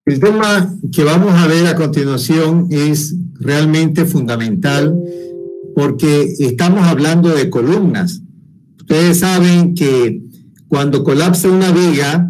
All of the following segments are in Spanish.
El tema que vamos a ver a continuación es realmente fundamental porque estamos hablando de columnas. Ustedes saben que cuando colapsa una viga,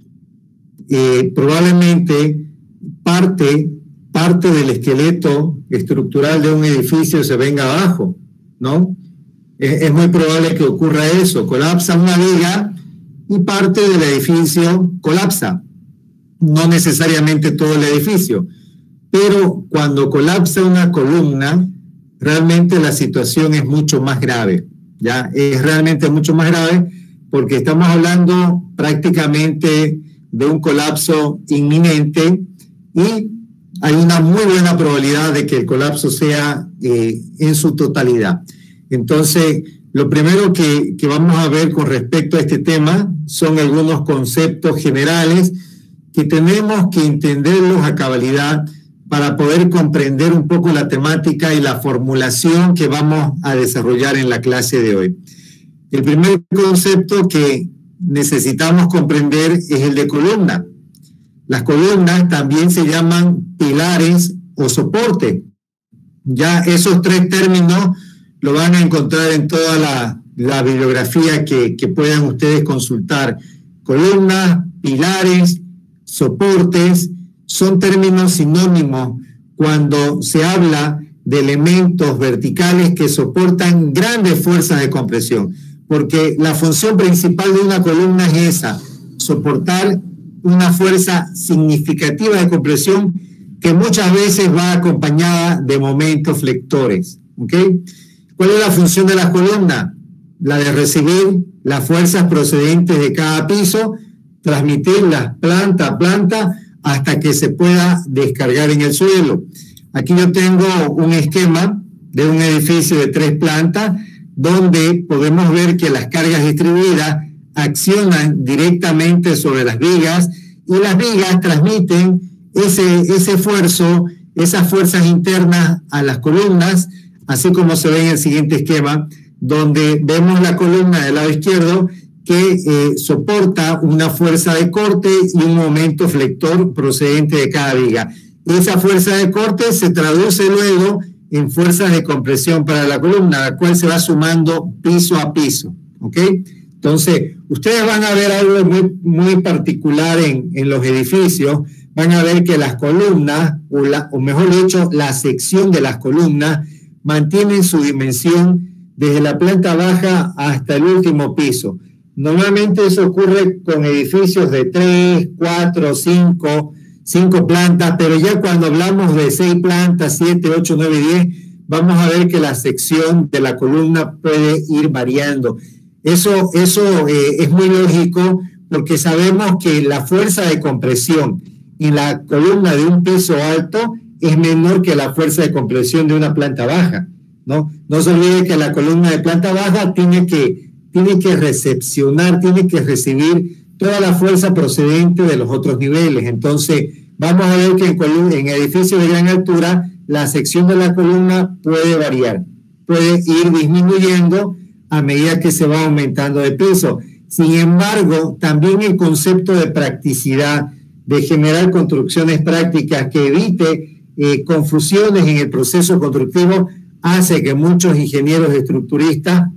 probablemente parte del esqueleto estructural de un edificio se venga abajo, ¿no? Es muy probable que ocurra eso. Colapsa una viga y parte del edificio colapsa. No necesariamente todo el edificio, pero cuando colapsa una columna, realmente la situación es mucho más grave, ¿ya? Es realmente mucho más grave porque estamos hablando prácticamente de un colapso inminente y hay una muy buena probabilidad de que el colapso sea en su totalidad. Entonces, lo primero que vamos a ver con respecto a este tema son algunos conceptos generales que tenemos que entenderlos a cabalidad para poder comprender un poco la temática y la formulación que vamos a desarrollar en la clase de hoy. El primer concepto que necesitamos comprender es el de columna. Las columnas también se llaman pilares o soporte. Ya esos tres términos lo van a encontrar en toda la bibliografía que puedan ustedes consultar. Columnas, pilares, soportes, son términos sinónimos cuando se habla de elementos verticales que soportan grandes fuerzas de compresión, porque la función principal de una columna es esa, soportar una fuerza significativa de compresión que muchas veces va acompañada de momentos flectores, ¿ok? ¿Cuál es la función de la columna? La de recibir las fuerzas procedentes de cada piso, transmitirlas planta a planta hasta que se pueda descargar en el suelo. Aquí yo tengo un esquema de un edificio de 3 plantas donde podemos ver que las cargas distribuidas accionan directamente sobre las vigas y las vigas transmiten ese esfuerzo, esas fuerzas internas a las columnas, así como se ve en el siguiente esquema, donde vemos la columna del lado izquierdo que soporta una fuerza de corte y un momento flector procedente de cada viga. Esa fuerza de corte se traduce luego en fuerzas de compresión para la columna, la cual se va sumando piso a piso, ¿ok? Entonces, ustedes van a ver algo muy particular en los edificios. Van a ver que las columnas, o mejor dicho, la sección de las columnas, mantienen su dimensión desde la planta baja hasta el último piso. Normalmente eso ocurre con edificios de 3, 4, 5 plantas, pero ya cuando hablamos de 6 plantas, 7, 8, 9, 10, vamos a ver que la sección de la columna puede ir variando. Eso es muy lógico porque sabemos que la fuerza de compresión en la columna de un piso alto es menor que la fuerza de compresión de una planta baja, ¿no? No se olvide que la columna de planta baja tiene que recepcionar, tiene que recibir toda la fuerza procedente de los otros niveles. Entonces, vamos a ver que en edificios de gran altura, la sección de la columna puede variar, puede ir disminuyendo a medida que se va aumentando de piso. Sin embargo, también el concepto de practicidad, de generar construcciones prácticas que evite confusiones en el proceso constructivo, hace que muchos ingenieros estructuristas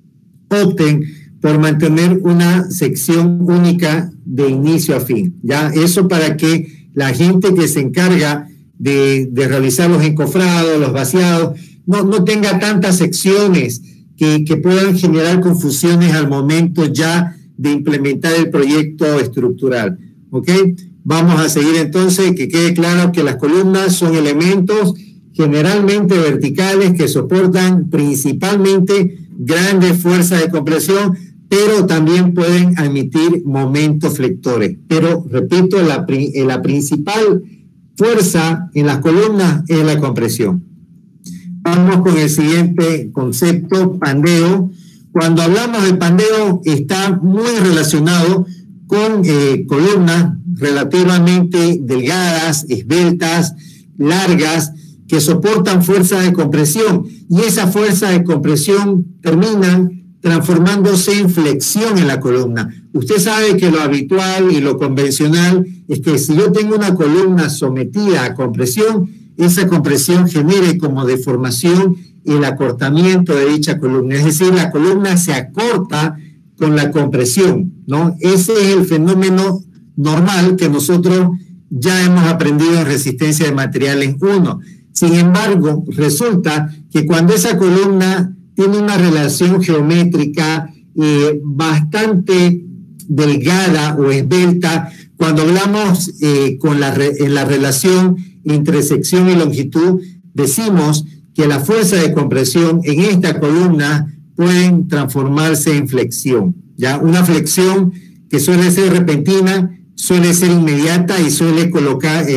opten por mantener una sección única de inicio a fin. ¿Ya? Eso para que la gente que se encarga de realizar los encofrados, los vaciados, no tenga tantas secciones que puedan generar confusiones al momento ya de implementar el proyecto estructural. ¿Ok? Vamos a seguir entonces, que quede claro que las columnas son elementos generalmente verticales que soportan principalmente grandes fuerzas de compresión, pero también pueden emitir momentos flectores. Pero, repito, la principal fuerza en las columnas es la compresión. Vamos con el siguiente concepto, pandeo. Cuando hablamos de pandeo, está muy relacionado con columnas relativamente delgadas, esbeltas, largas, que soportan fuerza de compresión, y esa fuerza de compresión terminan transformándose en flexión en la columna. Usted sabe que lo habitual y lo convencional es que si yo tengo una columna sometida a compresión, esa compresión genere como deformación el acortamiento de dicha columna. Es decir, la columna se acorta con la compresión, ¿no? Ese es el fenómeno normal que nosotros ya hemos aprendido en resistencia de materiales 1. Sin embargo, resulta que cuando esa columna tiene una relación geométrica bastante delgada o esbelta, cuando hablamos en la relación entre sección y longitud, decimos que la fuerza de compresión en esta columna pueden transformarse en flexión, ¿ya? Una flexión que suele ser repentina, suele ser inmediata y suele provocar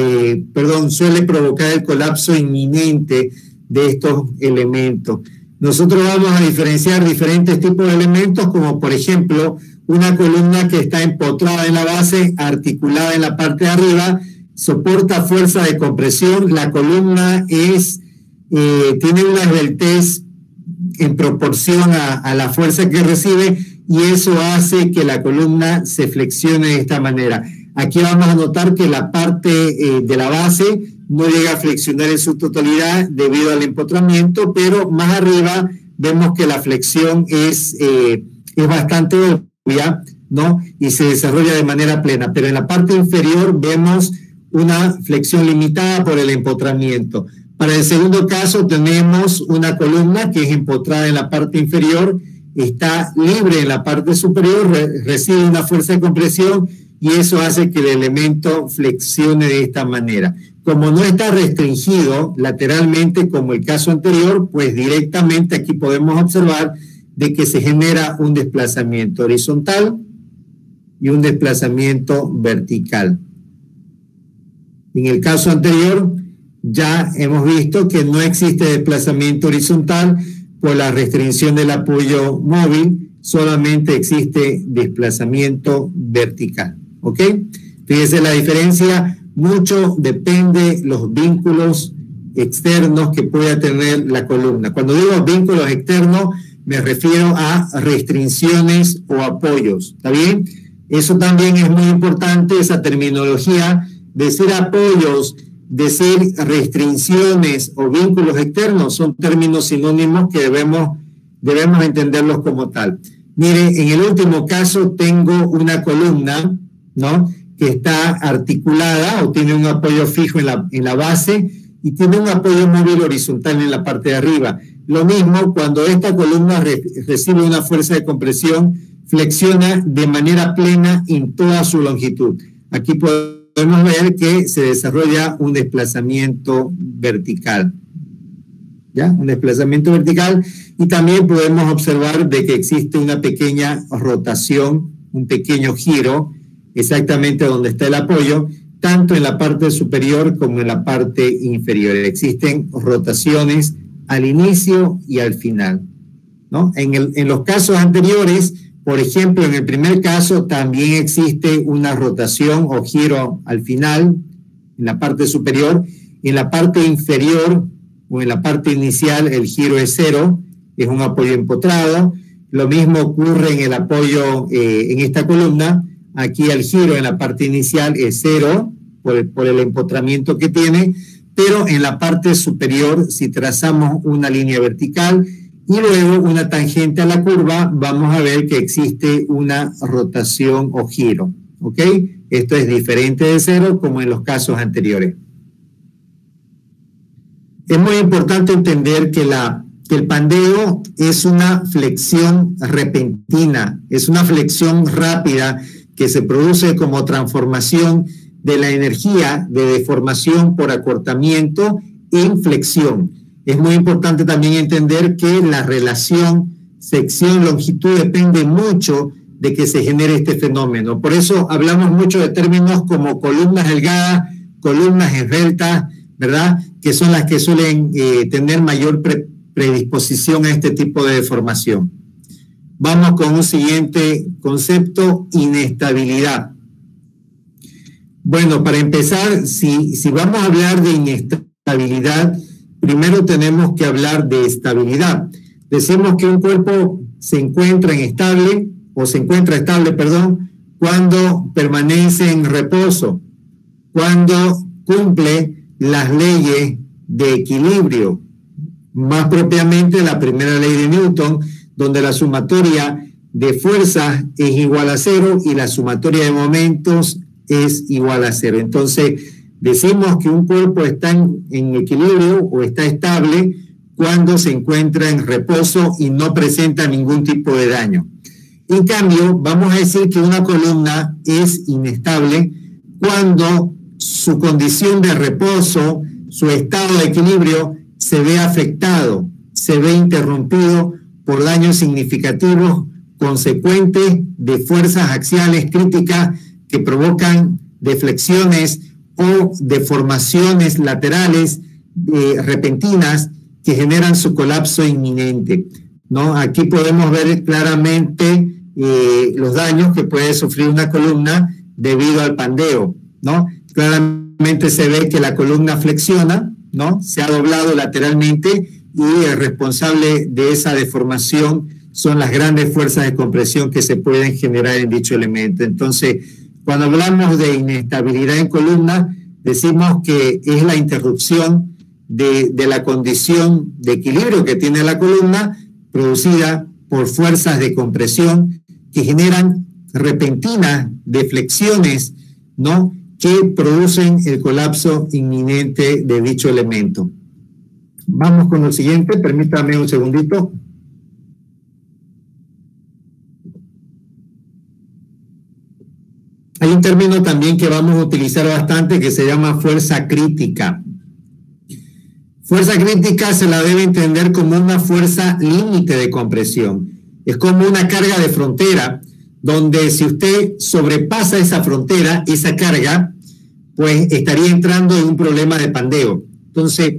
el colapso inminente de estos elementos. Nosotros vamos a diferenciar diferentes tipos de elementos, como por ejemplo una columna que está empotrada en la base, articulada en la parte de arriba, soporta fuerza de compresión. La columna tiene una esbeltez en proporción a la fuerza que recibe, y eso hace que la columna se flexione de esta manera. Aquí vamos a notar que la parte de la base no llega a flexionar en su totalidad debido al empotramiento, pero más arriba vemos que la flexión es bastante obvia, ¿no? Y se desarrolla de manera plena, pero en la parte inferior vemos una flexión limitada por el empotramiento. Para el segundo caso tenemos una columna que es empotrada en la parte inferior, está libre en la parte superior, recibe una fuerza de compresión y eso hace que el elemento flexione de esta manera. Como no está restringido lateralmente como el caso anterior, pues directamente aquí podemos observar de que se genera un desplazamiento horizontal y un desplazamiento vertical. En el caso anterior ya hemos visto que no existe desplazamiento horizontal por la restricción del apoyo móvil, solamente existe desplazamiento vertical. ¿Ok? Fíjese la diferencia, mucho depende los vínculos externos que pueda tener la columna. Cuando digo vínculos externos, me refiero a restricciones o apoyos. ¿Está bien? Eso también es muy importante, esa terminología. Decir apoyos, decir restricciones o vínculos externos son términos sinónimos que debemos entenderlos como tal. Mire, en el último caso tengo una columna, ¿no?, que está articulada o tiene un apoyo fijo en la base y tiene un apoyo móvil horizontal en la parte de arriba. Lo mismo cuando esta columna recibe una fuerza de compresión, flexiona de manera plena en toda su longitud. Aquí podemos ver que se desarrolla un desplazamiento vertical, ¿ya? Un desplazamiento vertical, y también podemos observar de que existe una pequeña rotación, un pequeño giro, exactamente donde está el apoyo, tanto en la parte superior como en la parte inferior. Existen rotaciones al inicio y al final, ¿no? En los casos anteriores, por ejemplo, en el primer caso también existe una rotación o giro al final, en la parte superior. En la parte inferior o en la parte inicial el giro es cero, es un apoyo empotrado. Lo mismo ocurre en el apoyo en esta columna. Aquí el giro en la parte inicial es cero por el empotramiento que tiene, pero en la parte superior, si trazamos una línea vertical y luego una tangente a la curva, vamos a ver que existe una rotación o giro, ¿ok? Esto es diferente de cero como en los casos anteriores. Es muy importante entender que el pandeo es una flexión repentina, es una flexión rápida que se produce como transformación de la energía de deformación por acortamiento en flexión. Es muy importante también entender que la relación sección-longitud depende mucho de que se genere este fenómeno. Por eso hablamos mucho de términos como columnas delgadas, columnas esbeltas, ¿verdad?, que son las que suelen tener mayor predisposición a este tipo de deformación. Vamos con un siguiente concepto, inestabilidad. Bueno, para empezar, si vamos a hablar de inestabilidad, primero tenemos que hablar de estabilidad. Decimos que un cuerpo se encuentra estable, cuando permanece en reposo, cuando cumple las leyes de equilibrio, más propiamente la primera ley de Newton, donde la sumatoria de fuerzas es igual a 0 y la sumatoria de momentos es igual a 0. Entonces, decimos que un cuerpo está en equilibrio o está estable cuando se encuentra en reposo y no presenta ningún tipo de daño. En cambio, vamos a decir que una columna es inestable cuando su condición de reposo, su estado de equilibrio, se ve afectado, se ve interrumpido por daños significativos consecuentes de fuerzas axiales críticas que provocan deflexiones o deformaciones laterales repentinas que generan su colapso inminente, ¿no? Aquí podemos ver claramente los daños que puede sufrir una columna debido al pandeo, ¿no? Claramente se ve que la columna flexiona, ¿no? Se ha doblado lateralmente y el responsable de esa deformación son las grandes fuerzas de compresión que se pueden generar en dicho elemento. Entonces, cuando hablamos de inestabilidad en columna, decimos que es la interrupción de la condición de equilibrio que tiene la columna, producida por fuerzas de compresión que generan repentinas deflexiones, ¿no?, que producen el colapso inminente de dicho elemento. Vamos con el siguiente, permítame un segundito. Hay un término también que vamos a utilizar bastante que se llama fuerza crítica. Fuerza crítica se la debe entender como una fuerza límite de compresión. Es como una carga de frontera, donde si usted sobrepasa esa frontera, esa carga, pues estaría entrando en un problema de pandeo. Entonces,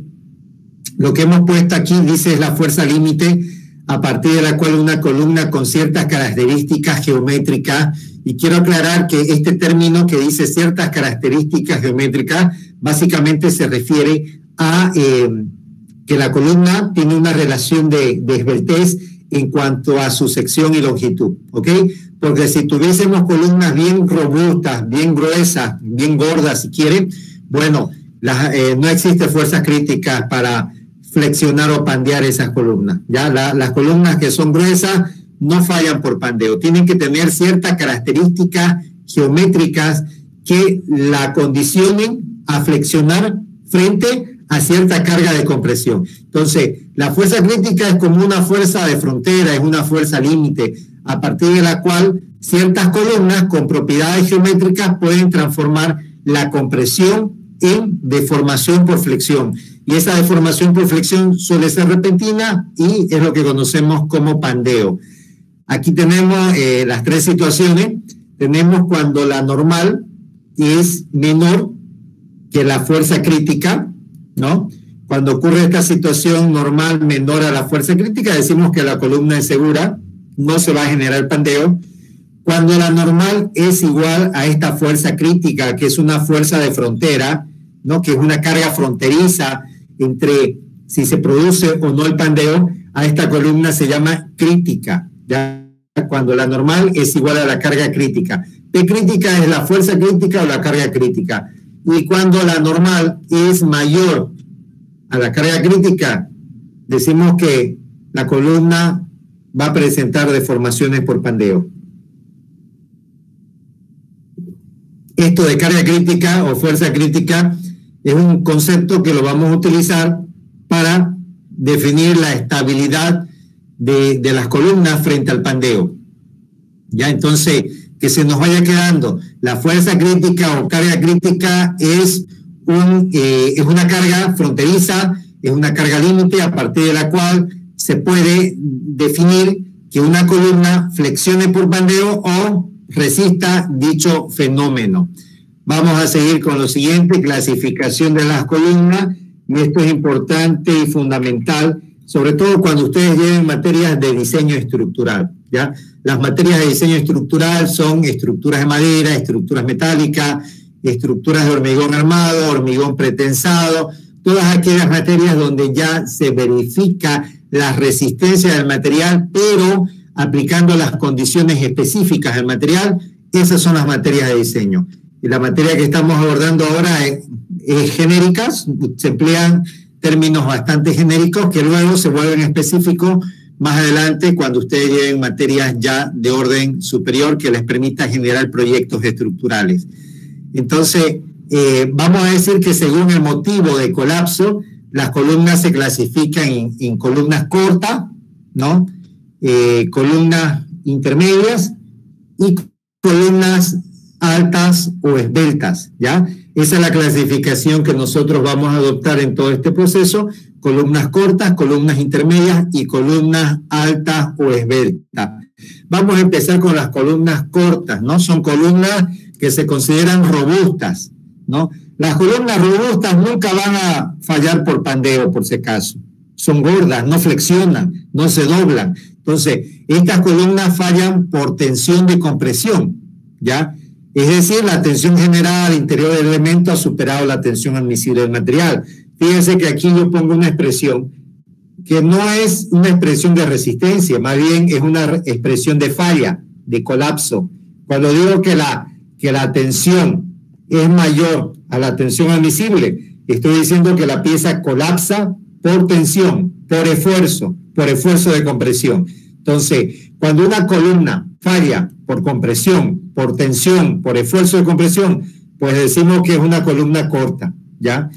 lo que hemos puesto aquí dice es la fuerza límite a partir de la cual una columna con ciertas características geométricas, y quiero aclarar que este término que dice ciertas características geométricas, básicamente se refiere a que la columna tiene una relación de esbeltez en cuanto a su sección y longitud, ¿ok? Porque si tuviésemos columnas bien robustas, bien gruesas, bien gordas, si quieren, bueno, no existe fuerzas críticas para flexionar o pandear esas columnas. Ya las columnas que son gruesas no fallan por pandeo, tienen que tener ciertas características geométricas que la condicionen a flexionar frente a cierta carga de compresión. Entonces, la fuerza crítica es como una fuerza de frontera, es una fuerza límite, a partir de la cual ciertas columnas con propiedades geométricas pueden transformar la compresión en deformación por flexión. Y esa deformación por flexión suele ser repentina y es lo que conocemos como pandeo. Aquí tenemos las tres situaciones. Tenemos cuando la normal es menor que la fuerza crítica, ¿no? Cuando ocurre esta situación normal menor a la fuerza crítica, decimos que la columna es segura, no se va a generar pandeo. Cuando la normal es igual a esta fuerza crítica, que es una fuerza de frontera, ¿no?, que es una carga fronteriza entre si se produce o no el pandeo, a esta columna se llama crítica, ¿ya? Cuando la normal es igual a la carga crítica. P crítica es la fuerza crítica o la carga crítica. Y cuando la normal es mayor a la carga crítica, decimos que la columna va a presentar deformaciones por pandeo. Esto de carga crítica o fuerza crítica es un concepto que lo vamos a utilizar para definir la estabilidad de las columnas frente al pandeo. Ya, entonces, que se nos vaya quedando la fuerza crítica o carga crítica es una carga fronteriza, es una carga límite a partir de la cual se puede definir que una columna flexione por pandeo o resista dicho fenómeno. Vamos a seguir con lo siguiente, clasificación de las columnas, y esto es importante y fundamental, sobre todo cuando ustedes lleven materias de diseño estructural, ¿ya? Las materias de diseño estructural son estructuras de madera, estructuras metálicas, estructuras de hormigón armado, hormigón pretensado, todas aquellas materias donde ya se verifica la resistencia del material, pero aplicando las condiciones específicas del material Esas son las materias de diseño. Y la materia que estamos abordando ahora es genéricas, se emplean términos bastante genéricos que luego se vuelven específicos más adelante cuando ustedes lleven materias ya de orden superior que les permita generar proyectos estructurales. Entonces, vamos a decir que según el motivo de colapso, las columnas se clasifican en columnas cortas, ¿no? Columnas intermedias y columnas altas o esbeltas, ¿ya? Esa es la clasificación que nosotros vamos a adoptar en todo este proceso: columnas cortas, columnas intermedias y columnas altas o esbeltas. Vamos a empezar con las columnas cortas, ¿no? Son columnas que se consideran robustas, ¿no? Las columnas robustas nunca van a fallar por pandeo, por si acaso. Son gordas, no flexionan, no se doblan. Entonces, estas columnas fallan por tensión de compresión, ¿ya? Es decir, la tensión generada al interior del elemento ha superado la tensión admisible del material. Fíjense que aquí yo pongo una expresión que no es una expresión de resistencia, más bien es una expresión de falla, de colapso. Cuando digo que la tensión es mayor a la tensión admisible, estoy diciendo que la pieza colapsa por tensión, por esfuerzo de compresión. Entonces, cuando una columna falla por compresión, por tensión, por esfuerzo de compresión, pues decimos que es una columna corta, ¿ya?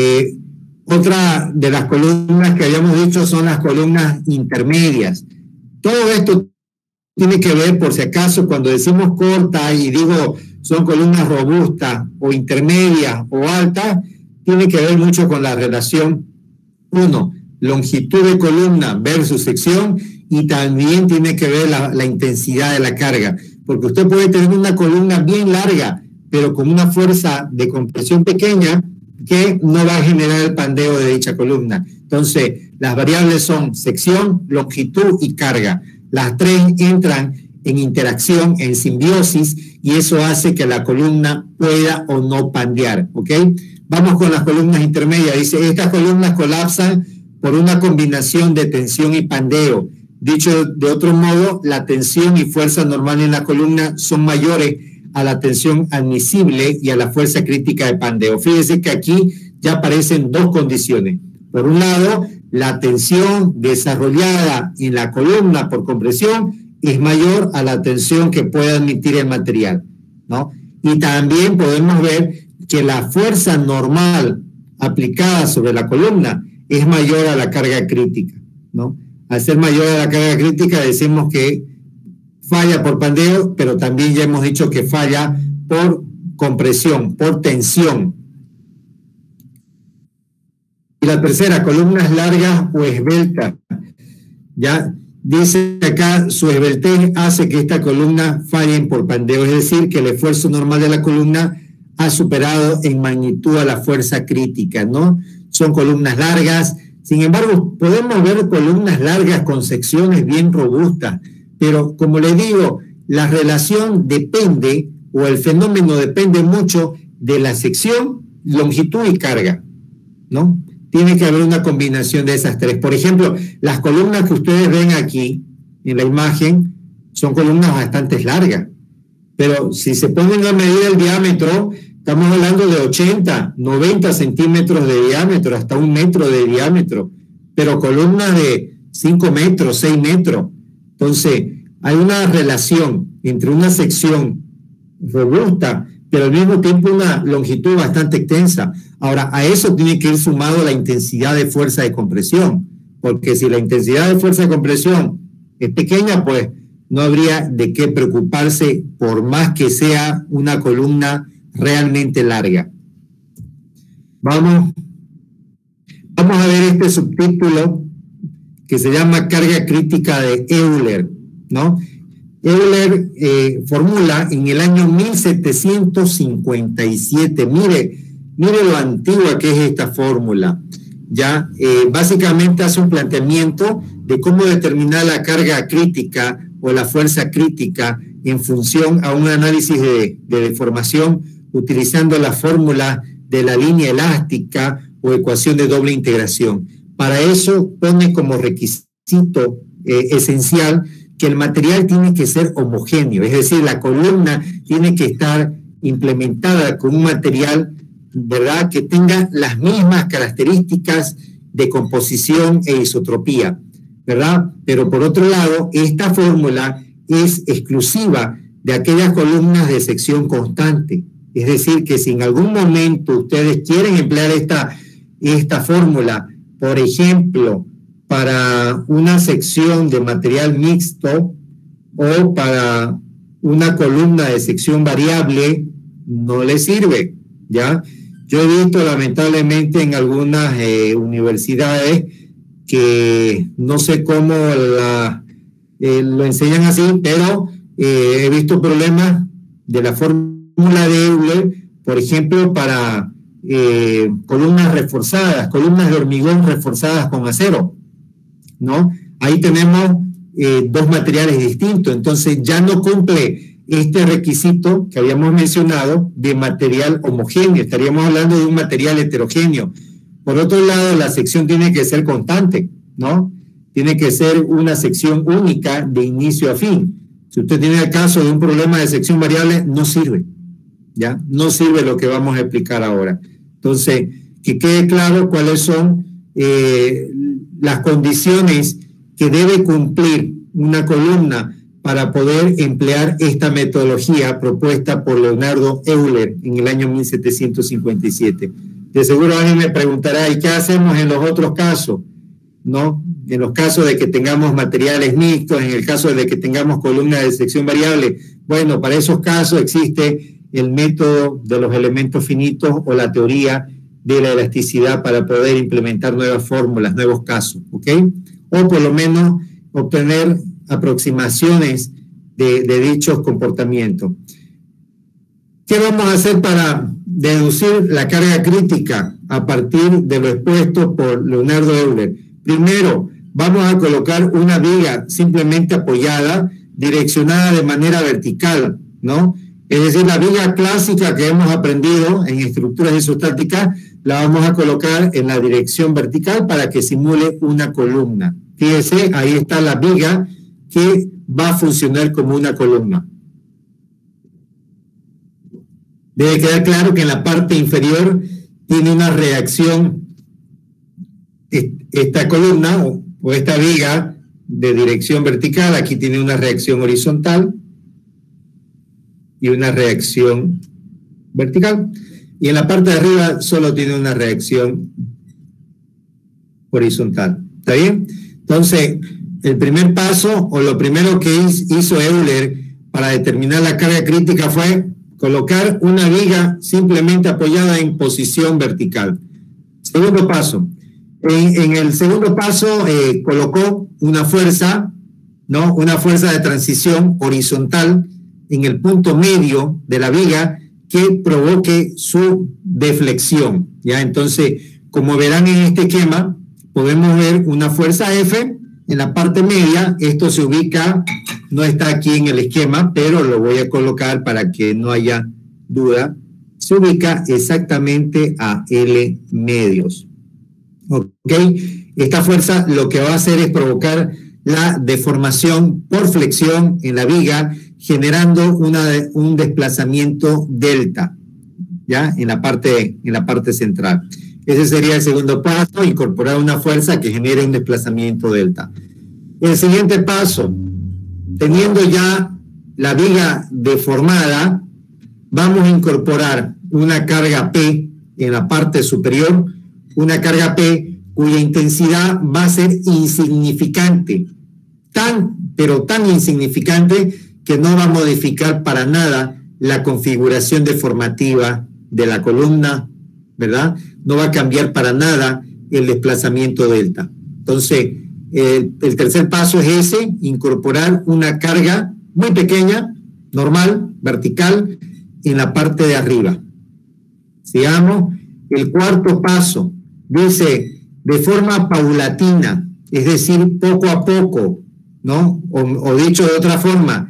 Otra de las columnas que habíamos dicho son las columnas intermedias. Todo esto tiene que ver, por si acaso, cuando decimos corta y digo son columnas robustas o intermedias o altas, tiene que ver mucho con la relación, uno, longitud de columna versus sección, y también tiene que ver la intensidad de la carga, porque usted puede tener una columna bien larga, pero con una fuerza de compresión pequeña que no va a generar el pandeo de dicha columna. Entonces, las variables son sección, longitud y carga. Las tres entran en interacción, en simbiosis, y eso hace que la columna pueda o no pandear, ¿ok? Vamos con las columnas intermedias. Dice, estas columnas colapsan por una combinación de tensión y pandeo. Dicho de otro modo, la tensión y fuerza normal en la columna son mayores a la tensión admisible y a la fuerza crítica de pandeo. Fíjense que aquí ya aparecen dos condiciones. Por un lado, la tensión desarrollada en la columna por compresión es mayor a la tensión que puede admitir el material, ¿no? Y también podemos ver que la fuerza normal aplicada sobre la columna es mayor a la carga crítica, ¿no? Al ser mayor a la carga crítica decimos que falla por pandeo, pero también ya hemos dicho que falla por compresión, por tensión. Y la tercera, columnas largas o esbeltas. Ya dice acá, su esbeltez hace que esta columna fallen por pandeo, es decir, que el esfuerzo normal de la columna ha superado en magnitud a la fuerza crítica, ¿no? Son columnas largas. Sin embargo, podemos ver columnas largas con secciones bien robustas, pero como les digo, la relación depende, o el fenómeno depende mucho de la sección, longitud y carga, ¿no? Tiene que haber una combinación de esas tres. Por ejemplo, las columnas que ustedes ven aquí en la imagen son columnas bastante largas, pero si se ponen a medir el diámetro, estamos hablando de 80, 90 centímetros de diámetro, hasta 1 metro de diámetro, pero columnas de 5 metros, 6 metros. Entonces, hay una relación entre una sección robusta, pero al mismo tiempo una longitud bastante extensa. Ahora, a eso tiene que ir sumado la intensidad de fuerza de compresión, porque si la intensidad de fuerza de compresión es pequeña, pues no habría de qué preocuparse por más que sea una columna realmente larga. Vamos a ver este subtítulo que se llama carga crítica de Euler, ¿no? Euler formula en el año 1757. Mire lo antigua que es esta fórmula. Ya básicamente hace un planteamiento de cómo determinar la carga crítica o la fuerza crítica en función a un análisis de deformación utilizando la fórmula de la línea elástica o ecuación de doble integración. Para eso pone como requisito esencial que el material tiene que ser homogéneo, es decir, la columna tiene que estar implementada con un material, ¿verdad?, que tenga las mismas características de composición e isotropía, ¿verdad? Pero por otro lado, esta fórmula es exclusiva de aquellas columnas de sección constante. Es decir, que si en algún momento ustedes quieren emplear esta fórmula, por ejemplo, para una sección de material mixto o para una columna de sección variable, no les sirve, ¿ya? Yo he visto lamentablemente en algunas universidades que no sé cómo lo enseñan así, pero he visto problemas de la fórmula de Euler, por ejemplo, para columnas reforzadas, columnas de hormigón reforzadas con acero, ¿no? Ahí tenemos dos materiales distintos, entonces ya no cumple este requisito que habíamos mencionado de material homogéneo, estaríamos hablando de un material heterogéneo. Por otro lado, la sección tiene que ser constante, ¿no? Tiene que ser una sección única de inicio a fin. Si usted tiene el caso de un problema de sección variable, no sirve, ¿ya? No sirve lo que vamos a explicar ahora. Entonces, que quede claro cuáles son las condiciones que debe cumplir una columna para poder emplear esta metodología propuesta por Leonardo Euler en el año 1757. De seguro alguien me preguntará, ¿y qué hacemos en los otros casos? ¿No? En los casos de que tengamos materiales mixtos, en el caso de que tengamos columnas de sección variable. Bueno, para esos casos existe el método de los elementos finitos o la teoría de la elasticidad para poder implementar nuevas fórmulas, nuevos casos, ¿ok? O por lo menos obtener aproximaciones de dichos comportamientos. ¿Qué vamos a hacer para deducir la carga crítica a partir de lo expuesto por Leonardo Euler? Primero, vamos a colocar una viga simplemente apoyada, direccionada de manera vertical, ¿no? Es decir, la viga clásica que hemos aprendido en estructuras isostáticas, la vamos a colocar en la dirección vertical para que simule una columna. Fíjese, ahí está la viga que va a funcionar como una columna. Debe quedar claro que en la parte inferior tiene una reacción, esta columna o esta viga de dirección vertical, aquí tiene una reacción horizontal y una reacción vertical. Y en la parte de arriba solo tiene una reacción horizontal. ¿Está bien? Entonces, el primer paso o lo primero que hizo Euler para determinar la carga crítica fue colocar una viga simplemente apoyada en posición vertical. Segundo paso. En el segundo paso colocó una fuerza, ¿no? Una fuerza de transición horizontal en el punto medio de la viga que provoque su deflexión, ¿ya? Entonces, como verán en este esquema, podemos ver una fuerza F en la parte media. Esto se ubica, no está aquí en el esquema, pero lo voy a colocar para que no haya duda. Se ubica exactamente a L medios. ¿Ok? Esta fuerza lo que va a hacer es provocar la deformación por flexión en la viga, generando un desplazamiento delta, ¿ya? En la parte central. Ese sería el segundo paso, incorporar una fuerza que genere un desplazamiento delta. El siguiente paso, teniendo ya la viga deformada, vamos a incorporar una carga P en la parte superior, una carga P cuya intensidad va a ser insignificante, pero tan insignificante que no va a modificar para nada la configuración deformativa de la columna, ¿verdad? No va a cambiar para nada el desplazamiento delta. Entonces, el tercer paso es ese, incorporar una carga muy pequeña, normal, vertical, en la parte de arriba. Sigamos. El cuarto paso dice de forma paulatina, es decir, poco a poco, ¿no? O dicho de otra forma,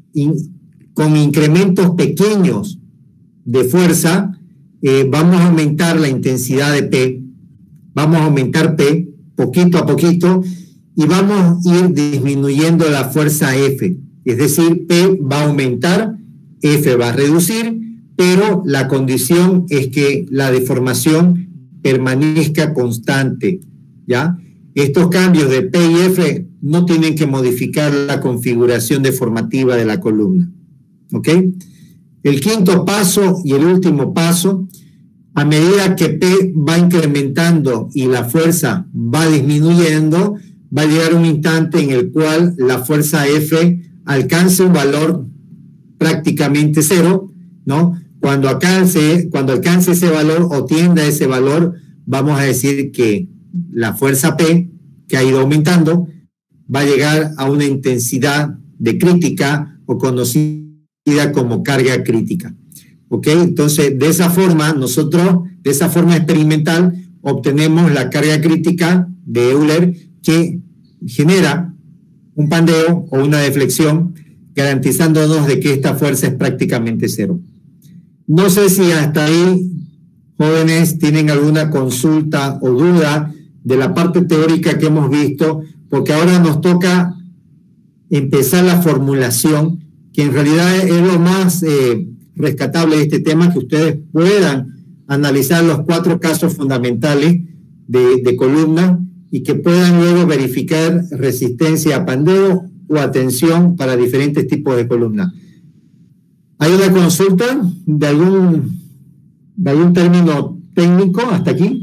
con incrementos pequeños de fuerza, vamos a aumentar la intensidad de P, vamos a aumentar P poquito a poquito, y vamos a ir disminuyendo la fuerza F. Es decir, P va a aumentar, F va a reducir, pero la condición es que la deformación permanezca constante, ¿ya? Estos cambios de P y F no tienen que modificar la configuración deformativa de la columna, ¿ok? El quinto paso y el último paso, a medida que P va incrementando y la fuerza va disminuyendo, va a llegar un instante en el cual la fuerza F alcance un valor prácticamente cero, ¿no? Cuando alcance ese valor o tienda a ese valor, vamos a decir que la fuerza P, que ha ido aumentando, va a llegar a una intensidad de crítica o conocida como carga crítica. ¿Ok? Entonces, de esa forma, nosotros, de esa forma experimental, obtenemos la carga crítica de Euler que genera un pandeo o una deflexión, garantizándonos de que esta fuerza es prácticamente cero. No sé si hasta ahí, jóvenes, tienen alguna consulta o duda de la parte teórica que hemos visto, porque ahora nos toca empezar la formulación, que en realidad es lo más rescatable de este tema, que ustedes puedan analizar los 4 casos fundamentales de columna y que puedan luego verificar resistencia a pandeo o a tensión para diferentes tipos de columna. ¿Hay una consulta de algún término técnico hasta aquí?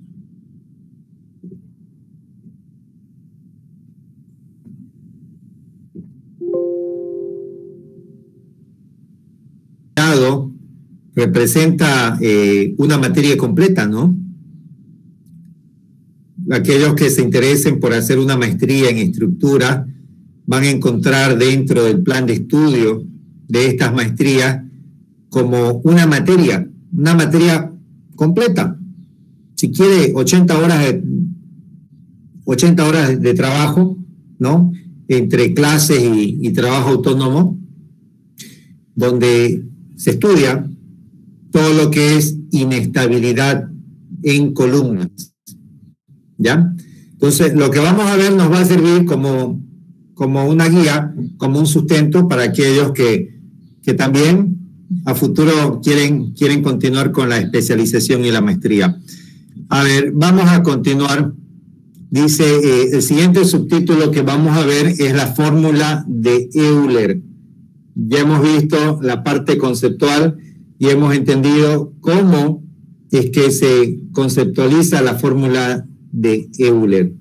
Representa una materia completa, ¿no? Aquellos que se interesen por hacer una maestría en estructura van a encontrar dentro del plan de estudio de estas maestrías como una materia completa. Si quiere 80 horas de trabajo, ¿no? Entre clases y trabajo autónomo, donde se estudia todo lo que es inestabilidad en columnas, ¿ya? Entonces, lo que vamos a ver nos va a servir como una guía, como un sustento para aquellos que también a futuro quieren continuar con la especialización y la maestría. A ver, vamos a continuar. Dice, el siguiente subtítulo que vamos a ver es la fórmula de Euler. Ya hemos visto la parte conceptual y hemos entendido cómo es que se conceptualiza la fórmula de Euler.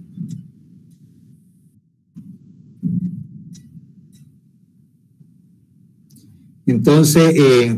Entonces,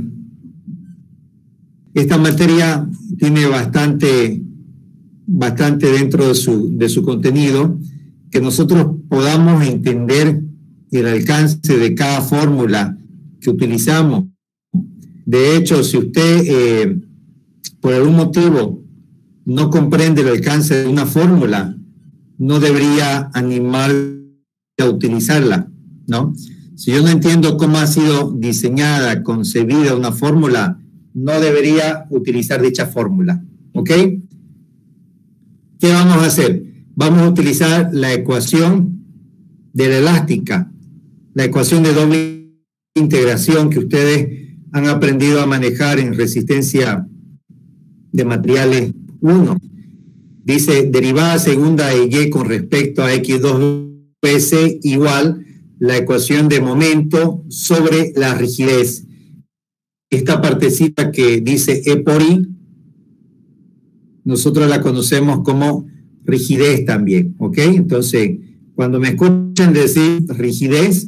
esta materia tiene bastante dentro de su contenido, que nosotros podamos entender el alcance de cada fórmula que utilizamos. De hecho, si usted por algún motivo no comprende el alcance de una fórmula, no debería animarse a utilizarla, ¿no? Si yo no entiendo cómo ha sido diseñada, concebida una fórmula, no debería utilizar dicha fórmula, ¿ok? ¿Qué vamos a hacer? Vamos a utilizar la ecuación de la elástica, la ecuación de doble integración que ustedes han aprendido a manejar en resistencia de materiales 1. Dice, derivada segunda de Y con respecto a X2PS igual la ecuación de momento sobre la rigidez. Esta partecita que dice E por I, nosotros la conocemos como rigidez también, ¿ok? Entonces, cuando me escuchan decir rigidez,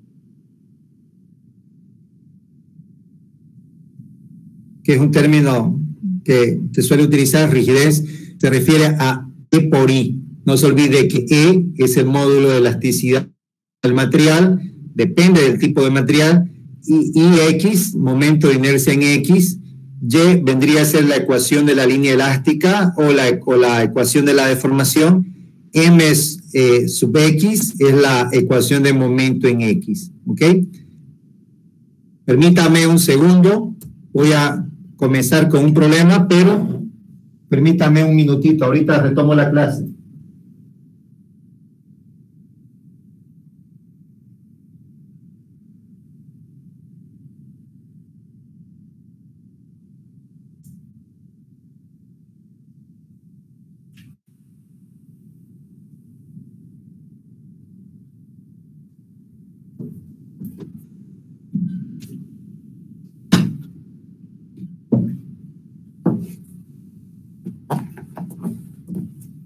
que es un término que se suele utilizar, rigidez, se refiere a E por I. No se olvide que E es el módulo de elasticidad del material, depende del tipo de material, y X, momento de inercia en X, Y vendría a ser la ecuación de la línea elástica o la ecuación de la deformación, M sub X es la ecuación de momento en X, ¿ok? Permítame un segundo, voy a comenzar con un problema, pero permítame un minutito, ahorita retomo la clase.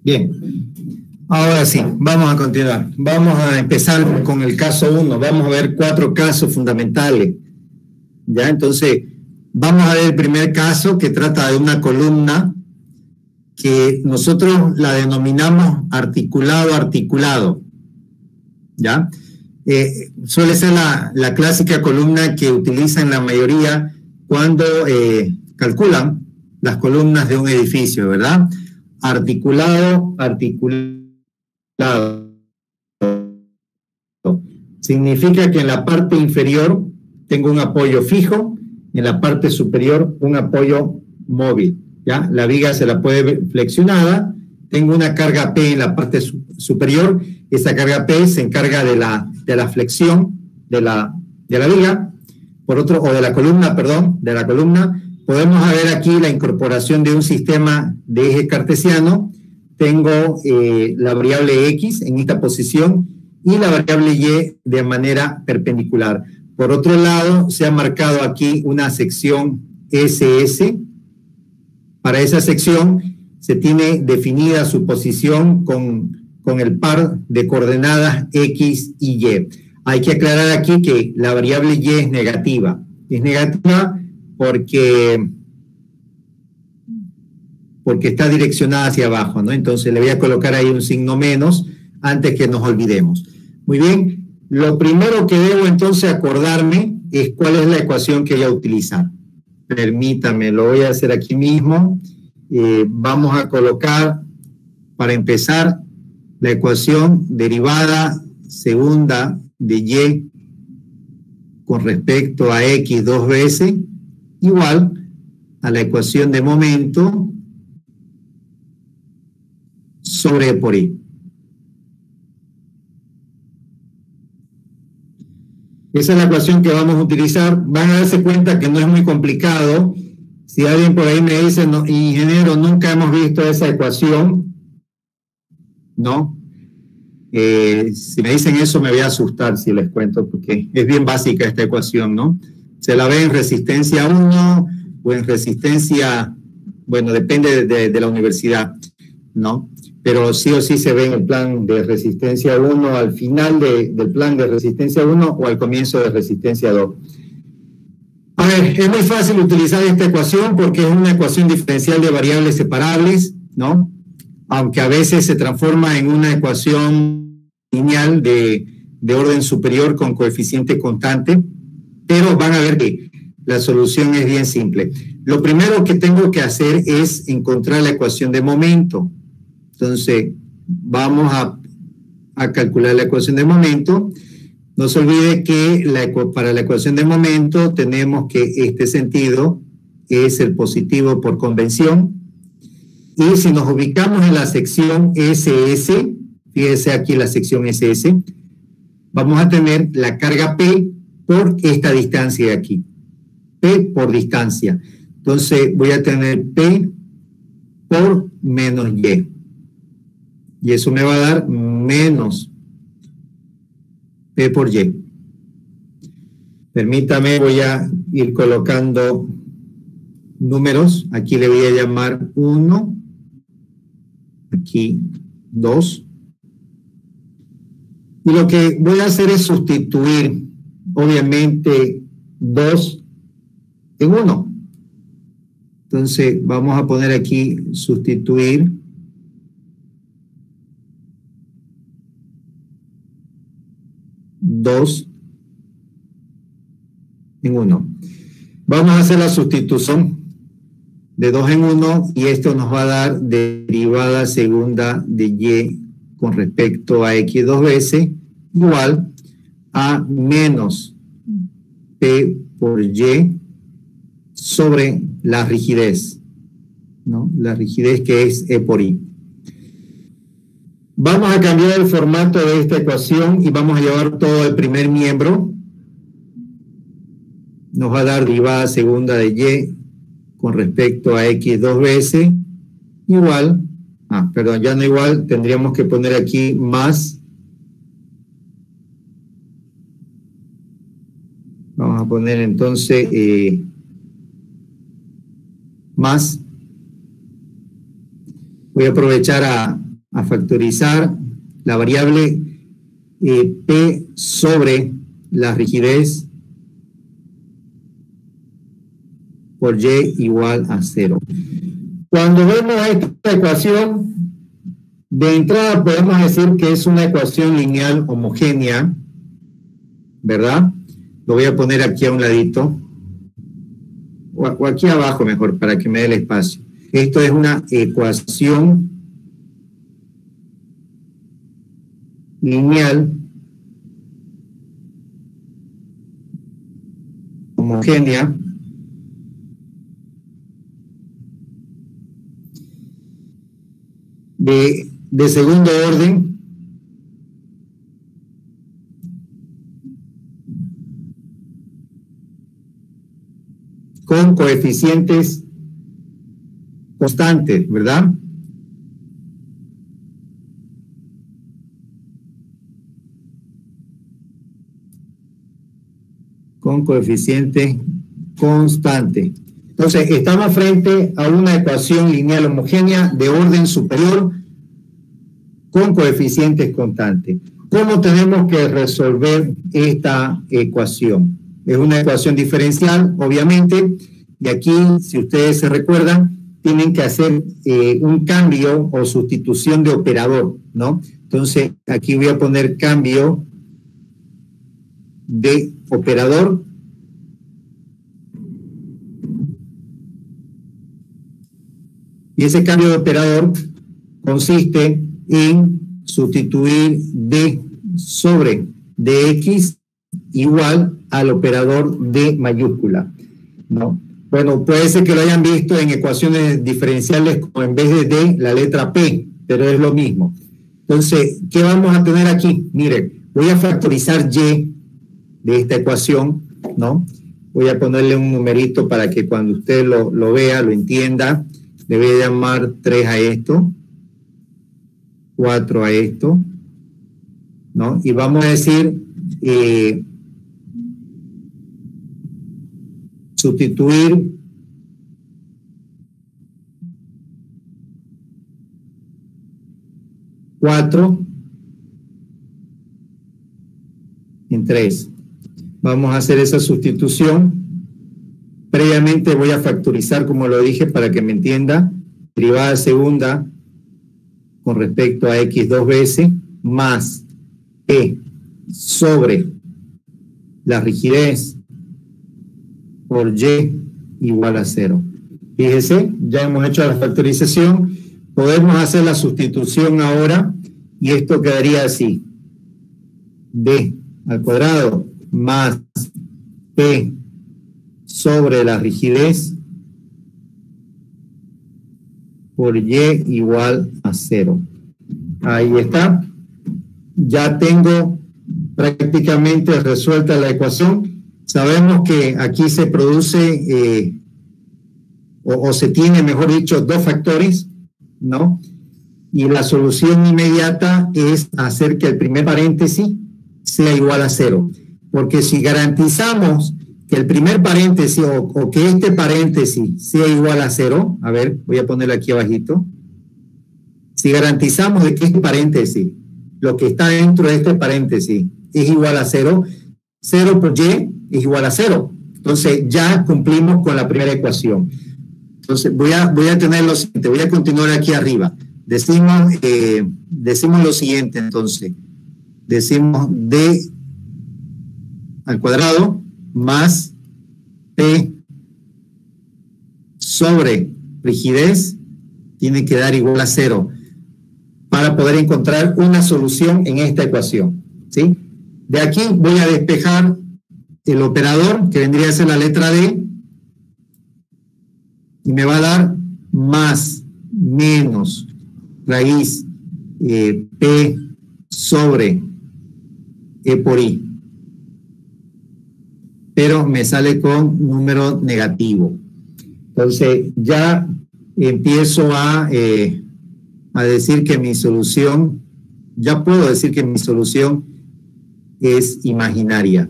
Bien, ahora sí, vamos a continuar. Vamos a empezar con el caso 1. Vamos a ver 4 casos fundamentales. ¿Ya? Entonces, vamos a ver el primer caso que trata de una columna que nosotros la denominamos articulado. ¿Ya? Suele ser la clásica columna que utilizan la mayoría cuando calculan las columnas de un edificio, ¿verdad? Articulado. Significa que en la parte inferior tengo un apoyo fijo, en la parte superior un apoyo móvil, ¿ya? La viga se la puede ver flexionada, tengo una carga P en la parte superior, esa carga P se encarga de la flexión de la viga, o de la columna, perdón, de la columna. Podemos ver aquí la incorporación de un sistema de eje cartesiano. Tengo la variable X en esta posición y la variable Y de manera perpendicular. Por otro lado, se ha marcado aquí una sección SS. Para esa sección se tiene definida su posición con el par de coordenadas X y Y. Hay que aclarar aquí que la variable Y es negativa. Es negativa porque está direccionada hacia abajo, ¿no? Entonces le voy a colocar ahí un signo menos antes que nos olvidemos. Muy bien, lo primero que debo entonces acordarme es cuál es la ecuación que voy a utilizar. Permítame, lo voy a hacer aquí mismo. Vamos a colocar, para empezar, la ecuación derivada segunda de Y con respecto a X 2 veces igual a la ecuación de momento sobre E por Y. Esa es la ecuación que vamos a utilizar. Van a darse cuenta que no es muy complicado. Si alguien por ahí me dice, no, ingeniero, nunca hemos visto esa ecuación, ¿no? Si me dicen eso me voy a asustar si les cuento, porque es bien básica esta ecuación, ¿no? Se la ve en resistencia 1 o en resistencia, bueno, depende de la universidad, ¿no? Pero sí o sí se ve en el plan de resistencia 1 al final del plan de resistencia 1 o al comienzo de resistencia 2. A ver, es muy fácil utilizar esta ecuación porque es una ecuación diferencial de variables separables, ¿no? Aunque a veces se transforma en una ecuación lineal de orden superior con coeficiente constante, pero van a ver que la solución es bien simple. Lo primero que tengo que hacer es encontrar la ecuación de momento. Entonces, vamos a calcular la ecuación de momento. No se olvide que para la ecuación de momento tenemos que este sentido es el positivo por convención. Y si nos ubicamos en la sección SS, fíjese aquí la sección SS, vamos a tener la carga P por esta distancia de aquí. P por distancia. Entonces voy a tener P por menos Y. Y eso me va a dar menos P por Y. Permítame, voy a ir colocando números. Aquí le voy a llamar 1. Aquí 2. Y lo que voy a hacer es sustituir, obviamente, 2 en 1. Entonces, vamos a poner aquí sustituir. Dos en 1. Vamos a hacer la sustitución de 2 en 1 y esto nos va a dar derivada segunda de Y con respecto a X 2 veces igual a menos P por Y sobre la rigidez, ¿no? La rigidez que es E por I. Vamos a cambiar el formato de esta ecuación y vamos a llevar todo el primer miembro. Nos va a dar derivada segunda de Y con respecto a X 2 veces igual, perdón, ya no igual, tendríamos que poner aquí más. Vamos a poner entonces más. Voy a aprovechar a factorizar la variable P sobre la rigidez por Y igual a 0. Cuando vemos esta ecuación, de entrada podemos decir que es una ecuación lineal homogénea, ¿verdad? Lo voy a poner aquí a un ladito, o aquí abajo mejor, para que me dé el espacio. Esto es una ecuación lineal homogénea de segundo orden con coeficientes constantes, ¿verdad? Con coeficiente constante. Entonces, estamos frente a una ecuación lineal homogénea de orden superior con coeficientes constantes. ¿Cómo tenemos que resolver esta ecuación? Es una ecuación diferencial, obviamente, y aquí, si ustedes se recuerdan, tienen que hacer un cambio o sustitución de operador, ¿no? Entonces, aquí voy a poner cambio de operador. Y ese cambio de operador consiste en sustituir D sobre DX igual al operador D mayúscula, ¿no? Bueno, puede ser que lo hayan visto en ecuaciones diferenciales como en vez de D, la letra P, pero es lo mismo. Entonces, ¿qué vamos a tener aquí? Miren, voy a factorizar Y de esta ecuación, ¿no? Voy a ponerle un numerito para que cuando usted lo vea, lo entienda. Le voy a llamar 3 a esto, 4 a esto, ¿no? Y vamos a decir, sustituir cuatro en 3. Vamos a hacer esa sustitución. Previamente voy a factorizar, como lo dije, para que me entienda, derivada segunda con respecto a X dos veces, más P sobre la rigidez por Y igual a 0. Fíjese, ya hemos hecho la factorización, podemos hacer la sustitución ahora, y esto quedaría así: D al cuadrado más P sobre la rigidez por Y igual a 0. Ahí está. Ya tengo prácticamente resuelta la ecuación. Sabemos que aquí se produce, o se tiene, mejor dicho, dos factores, ¿no? Y la solución inmediata es hacer que el primer paréntesis sea igual a 0. Porque si garantizamos que el primer paréntesis o que este paréntesis sea igual a 0, a ver, voy a ponerlo aquí abajito. Si garantizamos de que este paréntesis, lo que está dentro de este paréntesis, es igual a 0, 0 por Y es igual a 0. Entonces ya cumplimos con la primera ecuación. Entonces voy a tener lo siguiente, voy a continuar aquí arriba. Decimos lo siguiente entonces. Decimos D al cuadrado más P sobre rigidez tiene que dar igual a 0 para poder encontrar una solución en esta ecuación, ¿sí? De aquí voy a despejar el operador, que vendría a ser la letra D, y me va a dar más menos raíz P sobre E por I. Pero me sale con número negativo. Entonces ya empiezo a decir que mi solución, ya puedo decir que mi solución es imaginaria.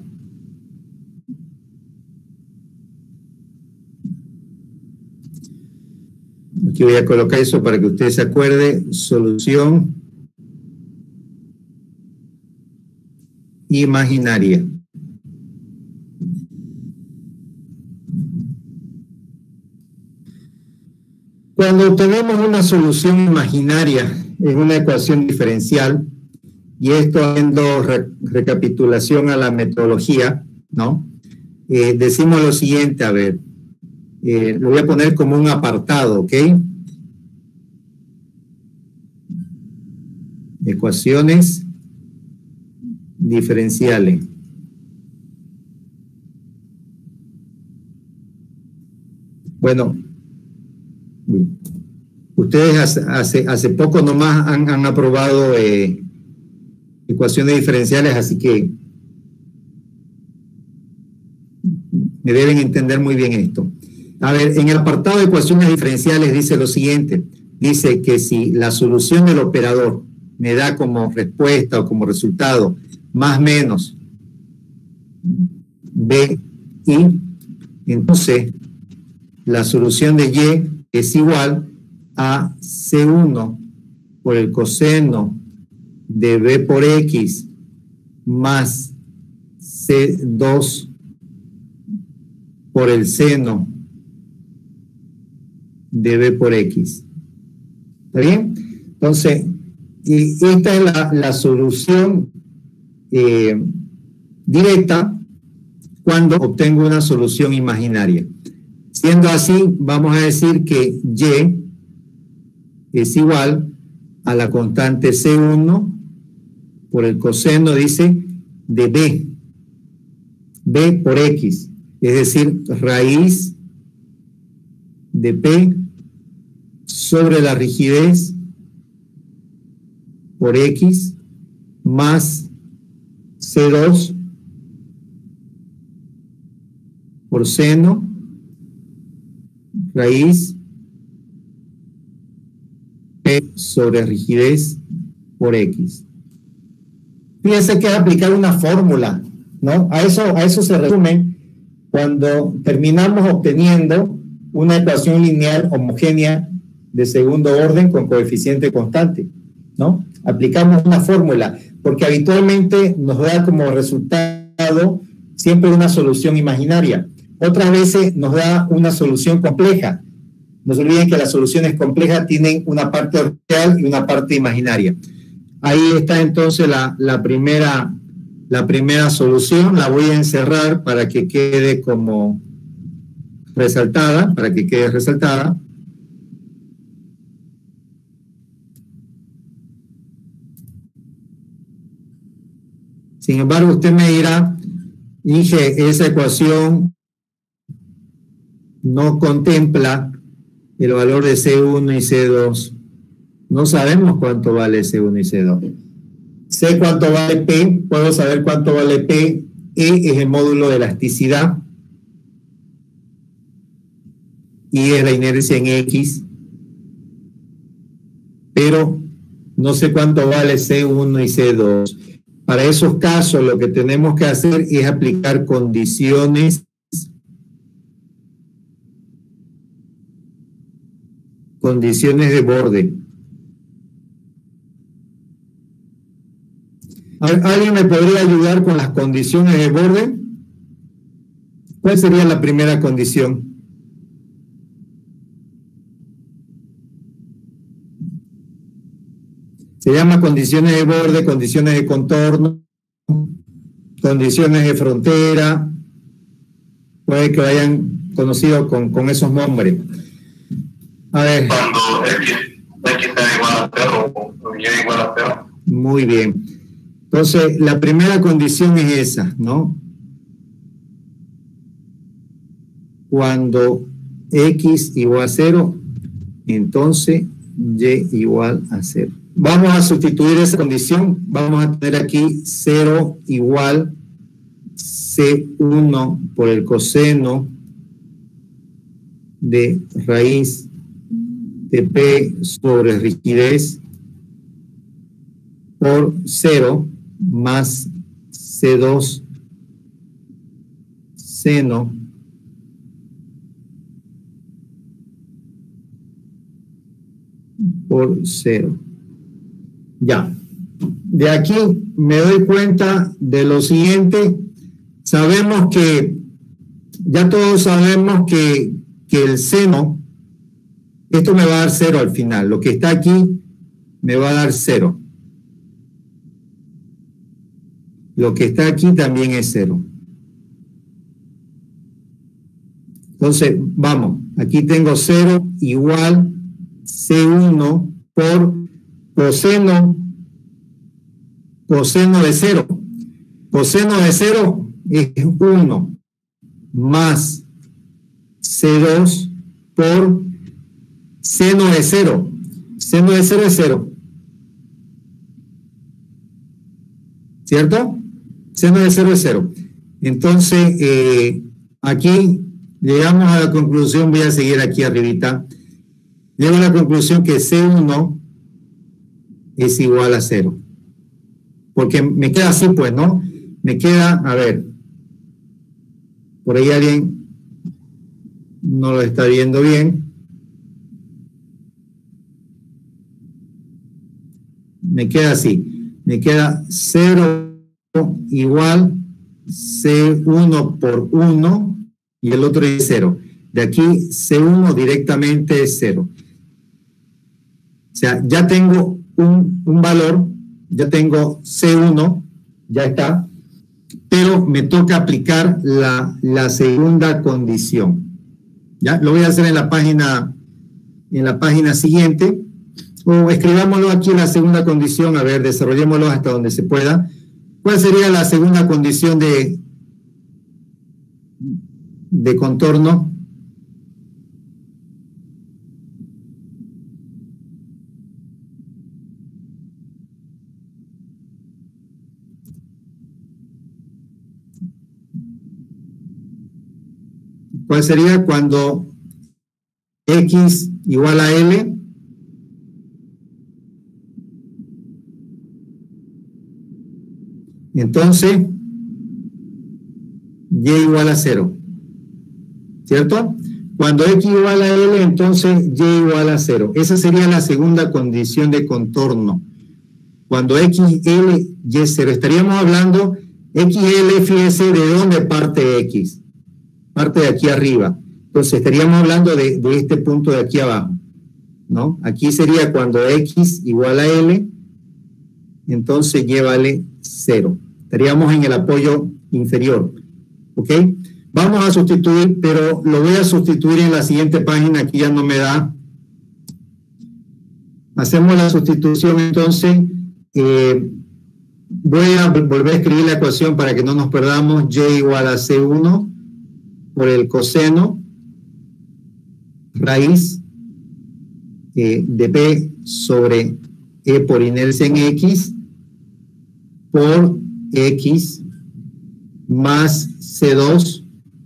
Aquí voy a colocar eso para que usted se acuerde. Solución imaginaria. Cuando obtenemos una solución imaginaria en una ecuación diferencial, y esto haciendo recapitulación a la metodología, ¿no? Decimos lo siguiente, a ver, lo voy a poner como un apartado, ¿ok? Ecuaciones diferenciales. Bueno, ustedes hace poco nomás han aprobado ecuaciones diferenciales, así que me deben entender muy bien esto. A ver, en el apartado de ecuaciones diferenciales dice lo siguiente. Dice que si la solución del operador me da como respuesta o como resultado más menos B, I, entonces la solución de Y es igual a C1 por el coseno de B por X más C2 por el seno de B por X. ¿Está bien? Entonces, y esta es la solución directa cuando obtengo una solución imaginaria. Siendo así, vamos a decir que Y es igual a la constante C1 por el coseno, dice, de B por X, es decir, raíz de P sobre la rigidez por X más C2 por seno raíz P sobre rigidez por X. Fíjense que es aplicar una fórmula, ¿no? A eso se resume cuando terminamos obteniendo una ecuación lineal homogénea de segundo orden con coeficiente constante, ¿no? Aplicamos una fórmula, porque habitualmente nos da como resultado siempre una solución imaginaria. Otras veces nos da una solución compleja. No se olviden que las soluciones complejas tienen una parte real y una parte imaginaria. Ahí está entonces la primera solución. La voy a encerrar para que quede como resaltada, Sin embargo, usted me dirá, dije, esa ecuación no contempla el valor de C1 y C2. No sabemos cuánto vale C1 y C2. Sé cuánto vale P, puedo saber cuánto vale P. E es el módulo de elasticidad. Y es la inercia en X. Pero no sé cuánto vale C1 y C2. Para esos casos lo que tenemos que hacer es aplicar condiciones de borde. ¿Alguien me podría ayudar con las condiciones de borde? ¿Cuál sería la primera condición? Se llama condiciones de borde, condiciones de contorno, condiciones de frontera. Puede que hayan conocido con esos nombres. A ver. Cuando X está igual a 0 o Y igual a 0. Muy bien. Entonces, la primera condición es esa, ¿no? Cuando X igual a 0, entonces Y igual a 0. Vamos a sustituir esa condición. Vamos a tener aquí 0 igual C1 por el coseno de raíz de P sobre rigidez por 0 más C2 seno por 0. Ya. De aquí me doy cuenta de lo siguiente. Sabemos que, ya todos sabemos que el seno, esto me va a dar 0 al final. Lo que está aquí me va a dar 0. Lo que está aquí también es 0. Entonces, vamos, aquí tengo 0 igual C1 por coseno de 0. Coseno de 0 es 1 más C2 por seno de 0. Seno de 0 es 0. ¿Cierto? Seno de 0 es 0. Entonces, aquí llegamos a la conclusión, voy a seguir aquí arribita. Llego a la conclusión que C1 es igual a 0. Porque me queda así, pues, ¿no? Me queda, a ver, por ahí alguien no lo está viendo bien. Me queda así. Me queda 0 igual C1 por 1 y el otro es 0. De aquí C1 directamente es 0. O sea, ya tengo un valor, ya tengo C1, ya está, pero me toca aplicar la segunda condición. ¿Ya? Lo voy a hacer en la página siguiente, o escribámoslo aquí en la segunda condición, a ver, desarrollémoslo hasta donde se pueda. ¿Cuál sería la segunda condición de contorno? ¿Cuál sería cuando X igual a L? Entonces, Y igual a 0. ¿Cierto? Cuando X igual a L, entonces Y igual a 0. Esa sería la segunda condición de contorno. Cuando X, L, Y es 0. Estaríamos hablando, X, L, fíjese de dónde parte X. Parte de aquí arriba. Entonces estaríamos hablando de este punto de aquí abajo, ¿no? Aquí sería cuando X igual a L, entonces Y vale 0. Estaríamos en el apoyo inferior, ¿ok? Vamos a sustituir, pero lo voy a sustituir en la siguiente página, aquí ya no me da. Hacemos la sustitución, entonces, voy a volver a escribir la ecuación para que no nos perdamos. Y igual a C1 por el coseno raíz de P sobre E por inercia en X por X más C2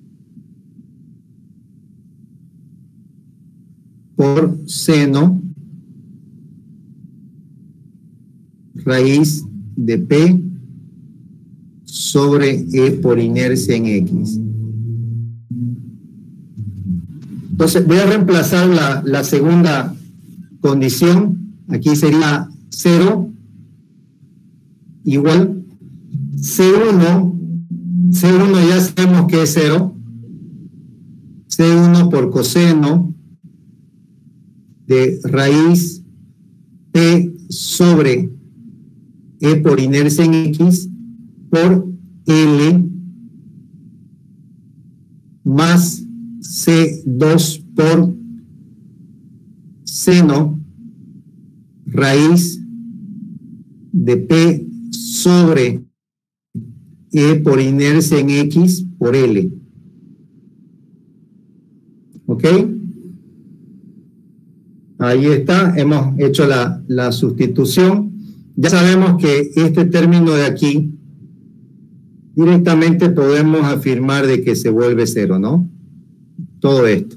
por seno raíz de P sobre E por inercia en X. Entonces voy a reemplazar la segunda condición. Aquí sería 0 igual C1 ya sabemos que es 0. C1 por coseno de raíz P sobre E por inercia en X por L más C2 por seno raíz de P sobre E por inercia en X por L. ¿Ok? Ahí está, hemos hecho la sustitución. Ya sabemos que este término de aquí directamente podemos afirmar de que se vuelve 0, ¿no? Todo esto.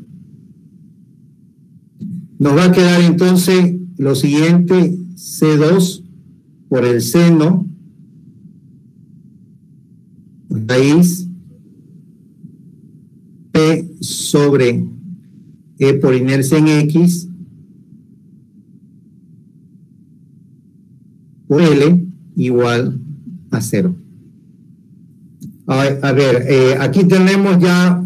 Nos va a quedar entonces lo siguiente, C2 por el seno raíz P sobre E por inercia en X o L igual a 0. A ver, aquí tenemos ya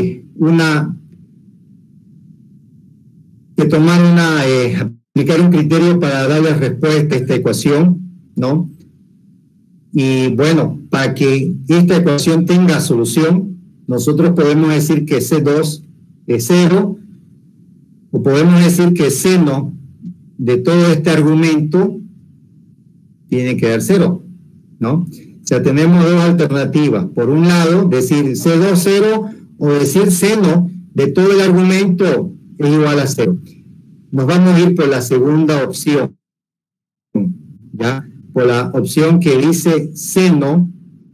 aplicar un criterio para darle respuesta a esta ecuación, ¿no? Y bueno, para que esta ecuación tenga solución, nosotros podemos decir que C2 es 0, o podemos decir que seno de todo este argumento tiene que dar 0, ¿no? O sea, tenemos dos alternativas. Por un lado, decir C2 0 o decir seno de todo el argumento es igual a 0. Nos vamos a ir por la segunda opción, ¿ya? Por la opción que dice seno.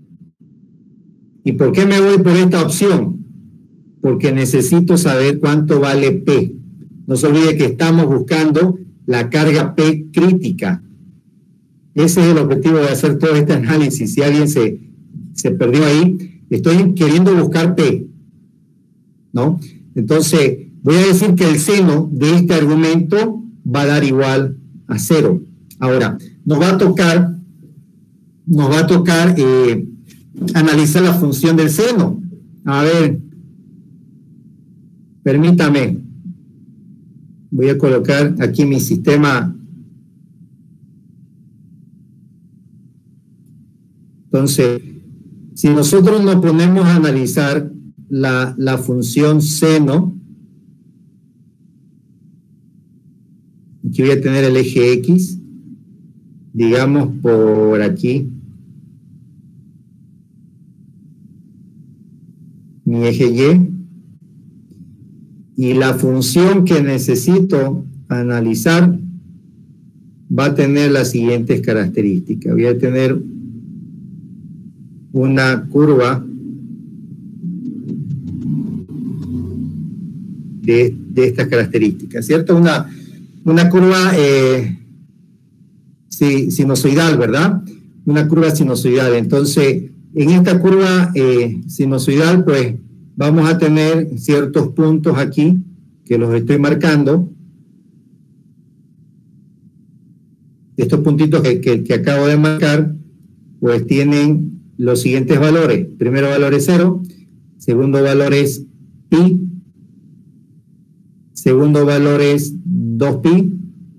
¿Y por qué me voy por esta opción? Porque necesito saber cuánto vale P. No se olvide que estamos buscando la carga P crítica. Ese es el objetivo de hacer todo este análisis. Si alguien se perdió ahí, estoy queriendo buscar P, ¿no? Entonces, voy a decir que el seno de este argumento va a dar igual a 0. Ahora, nos va a tocar analizar la función del seno. A ver, permítame. Voy a colocar aquí mi sistema. Entonces, si nosotros nos ponemos a analizar la función seno, aquí voy a tener el eje X, digamos por aquí, mi eje Y la función que necesito analizar va a tener las siguientes características. Voy a tener una curva de estas características, ¿cierto? Una curva sinusoidal, ¿verdad? Una curva sinusoidal. Entonces, en esta curva sinusoidal, pues, vamos a tener ciertos puntos aquí, que los estoy marcando. Estos puntitos que acabo de marcar, pues tienen los siguientes valores. Primero valor es 0, segundo valor es pi, segundo valor es 2pi,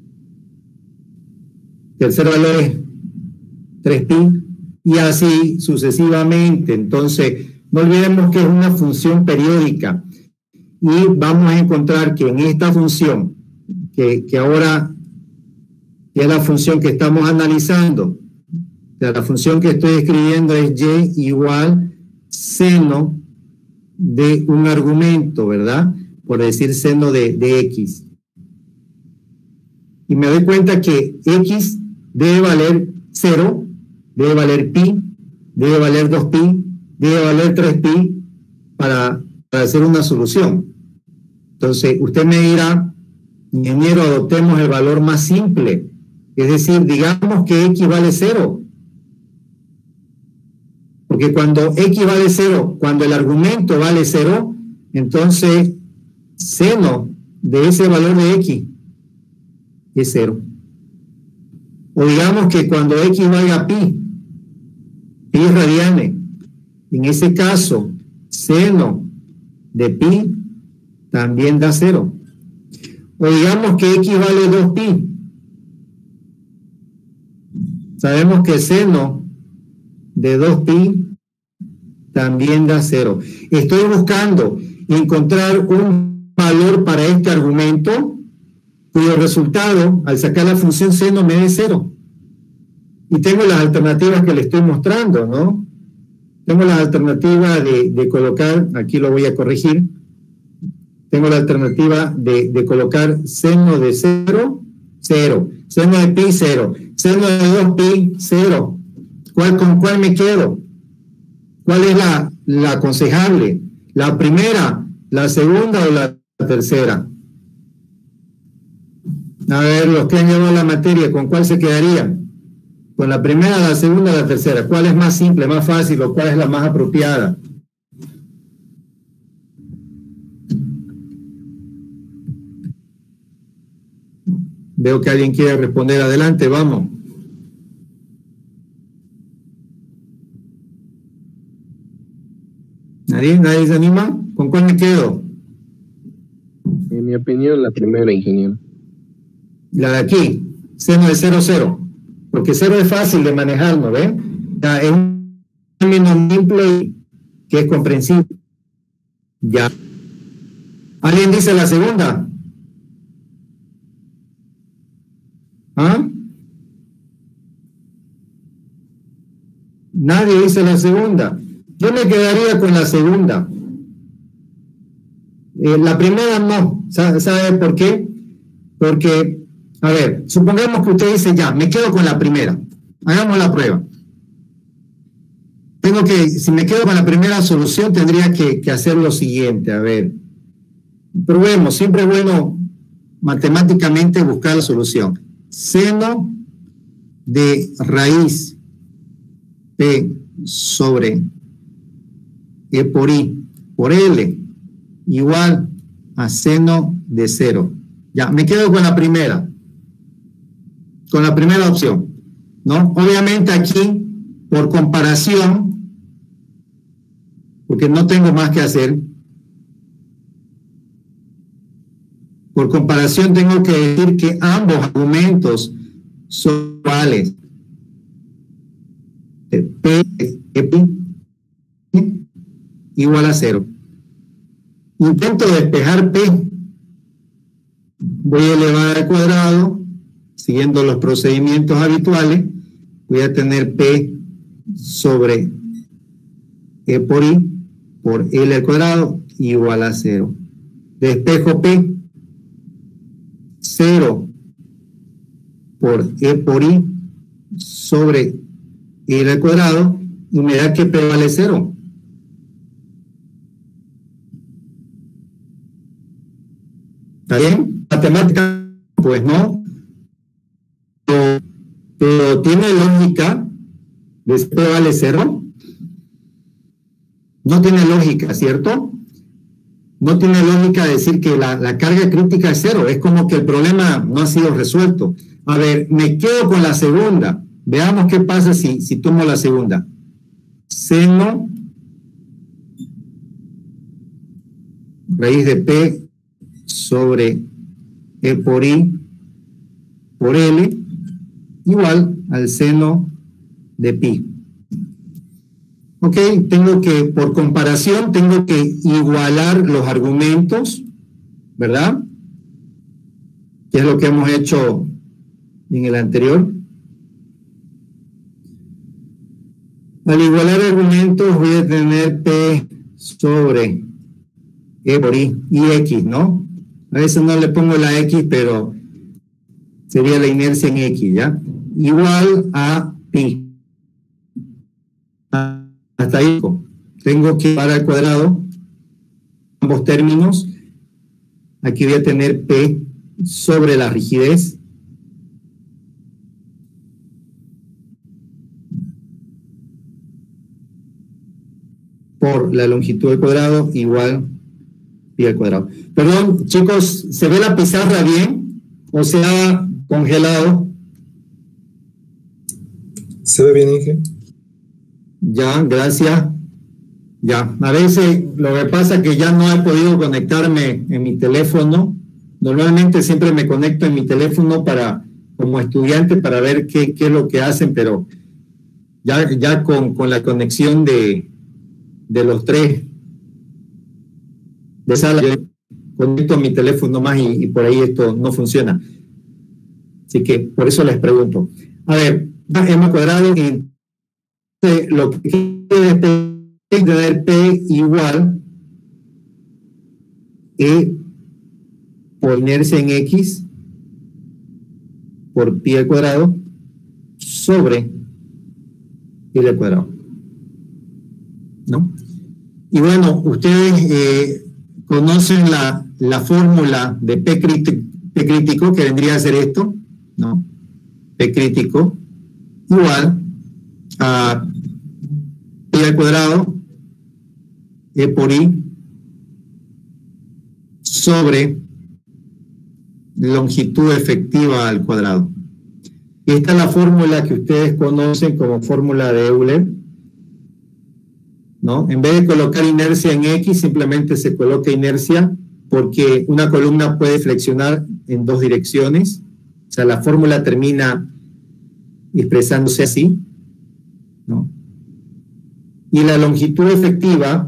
tercer valor es 3pi, y así sucesivamente. Entonces, no olvidemos que es una función periódica, y vamos a encontrar que en esta función, que ahora es la función que estamos analizando, la función que estoy escribiendo es y igual seno de un argumento, ¿verdad? Por decir seno de x. Y me doy cuenta que x debe valer 0, debe valer pi, debe valer 2pi, debe valer 3pi para hacer una solución. Entonces, usted me dirá, ingeniero, adoptemos el valor más simple. Es decir, digamos que x vale 0. Porque cuando x vale 0, cuando el argumento vale 0, entonces seno de ese valor de x es 0. O digamos que cuando x valga pi radianes, en ese caso, seno de pi también da 0. O digamos que x vale 2pi. Sabemos que seno de 2pi también da 0. Estoy buscando encontrar un valor para este argumento cuyo resultado, al sacar la función seno, me dé 0. Y tengo las alternativas que le estoy mostrando, ¿no? Tengo la alternativa de colocar, aquí lo voy a corregir, tengo la alternativa de colocar seno de 0, 0, seno de pi, 0, seno de 2pi, 0. ¿Con cuál me quedo? ¿Cuál es la aconsejable? ¿La primera, la segunda o la tercera? A ver, los que han llevado la materia, ¿con cuál se quedarían? ¿Con la primera, la segunda o la tercera? ¿Cuál es más simple, más fácil o cuál es la más apropiada? Veo que alguien quiere responder. Adelante, vamos. ¿Nadie se anima? ¿Con cuál me quedo? En mi opinión, la primera, ingeniero. La de aquí, seno de 0, 0. Porque 0 es fácil de manejar, ¿no ve? Es un término simple que es comprensible. Ya. ¿Alguien dice la segunda? ¿Ah? Nadie dice la segunda. Yo me quedaría con la segunda. La primera no. ¿Sabe por qué? Porque, a ver, supongamos que usted dice ya, me quedo con la primera. Hagamos la prueba. Si me quedo con la primera solución, tendría que hacer lo siguiente. A ver, probemos. Siempre es bueno matemáticamente buscar la solución. Seno de raíz P sobre E por I por L igual a seno de 0. Ya, me quedo con la primera opción, ¿no? Obviamente aquí, por comparación, porque no tengo más que hacer, por comparación tengo que decir que ambos argumentos son iguales. P igual a 0. Intento despejar P. Voy a elevar al cuadrado, siguiendo los procedimientos habituales. Voy a tener P sobre E por I por L al cuadrado igual a 0. Despejo P. 0 por E por I sobre L al cuadrado y me da que P vale 0. ¿Está bien? Matemática, pues no. Pero tiene lógica de si P vale 0. No tiene lógica, ¿cierto? No tiene lógica decir que la carga crítica es 0. Es como que el problema no ha sido resuelto. A ver, me quedo con la segunda. Veamos qué pasa si tomo la segunda. Seno raíz de P sobre E por I por L igual al seno de pi. Ok, por comparación, tengo que igualar los argumentos, ¿verdad? Que es lo que hemos hecho en el anterior. Al igualar argumentos voy a tener P sobre E por I y X, ¿no? A veces no le pongo la X, pero sería la inercia en X, ¿ya? Igual a pi. Hasta ahí. Tengo que llevar al cuadrado ambos términos. Aquí voy a tener P sobre la rigidez. Por la longitud del cuadrado igual pi al cuadrado. Perdón, chicos, ¿se ve la pizarra bien? ¿O se ha congelado? Se ve bien, Inge. Ya, gracias. Ya, a veces lo que pasa es que ya no he podido conectarme en mi teléfono. Normalmente siempre me conecto en mi teléfono como estudiante para ver qué es lo que hacen, pero ya con la conexión de los tres de sala, yo conecto mi teléfono más y por ahí esto no funciona. Así que por eso les pregunto. A ver, hemos cuadrado y lo que quiere es tener P igual E por inercia en X por pi al cuadrado sobre L al cuadrado, ¿no? Y bueno, ustedes conocen la fórmula de P crítico, que vendría a ser esto, ¿no? P crítico igual a pi al cuadrado E por I sobre longitud efectiva al cuadrado. Esta es la fórmula que ustedes conocen como fórmula de Euler. ¿no? En vez de colocar inercia en X, simplemente se coloca inercia porque una columna puede flexionar en dos direcciones. O sea, la fórmula termina expresándose así, ¿no? Y la longitud efectiva,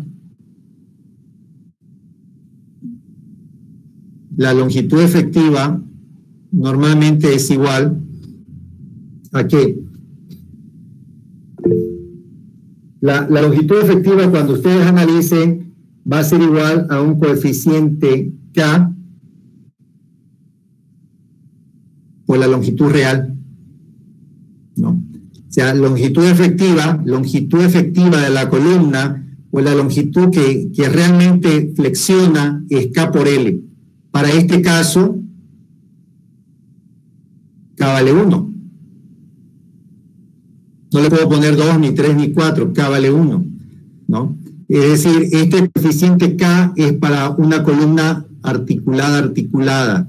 normalmente es igual a que la longitud efectiva, cuando ustedes analicen, va a ser igual a un coeficiente K por la longitud real, ¿no? O sea, longitud efectiva de la columna o la longitud que realmente flexiona es K por L. Para este caso, K vale 1. No le puedo poner 2, ni 3, ni 4, K vale 1, ¿no? Es decir, este coeficiente K es para una columna articulada.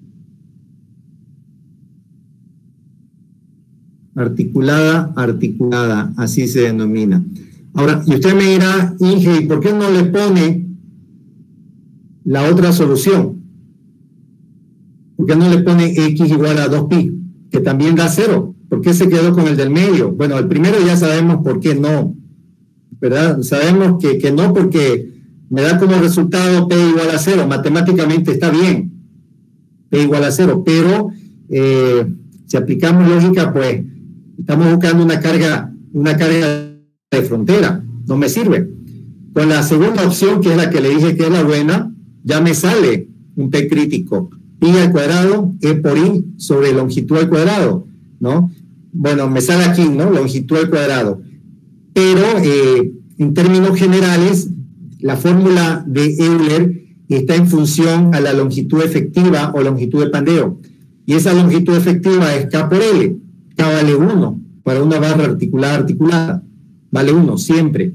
Articulada, así se denomina. Ahora, y usted me dirá, Inge, ¿y por qué no le pone la otra solución? ¿Por qué no le pone X igual a 2pi? Que también da 0. ¿Por qué se quedó con el del medio? Bueno, el primero ya sabemos por qué no, ¿verdad? Sabemos que no, porque me da como resultado P igual a 0. Matemáticamente está bien, P igual a 0, pero si aplicamos lógica, pues estamos buscando una carga de frontera, no me sirve. Con la segunda opción, que es la que le dije que es la buena, ya me sale un P crítico, pi al cuadrado, E por I sobre longitud al cuadrado, ¿no? Bueno, me sale aquí, ¿no? Longitud al cuadrado. Pero en términos generales, la fórmula de Euler está en función a la longitud efectiva o longitud de pandeo. Y esa longitud efectiva es K por L. K vale 1 para una barra articulada. Vale 1 siempre.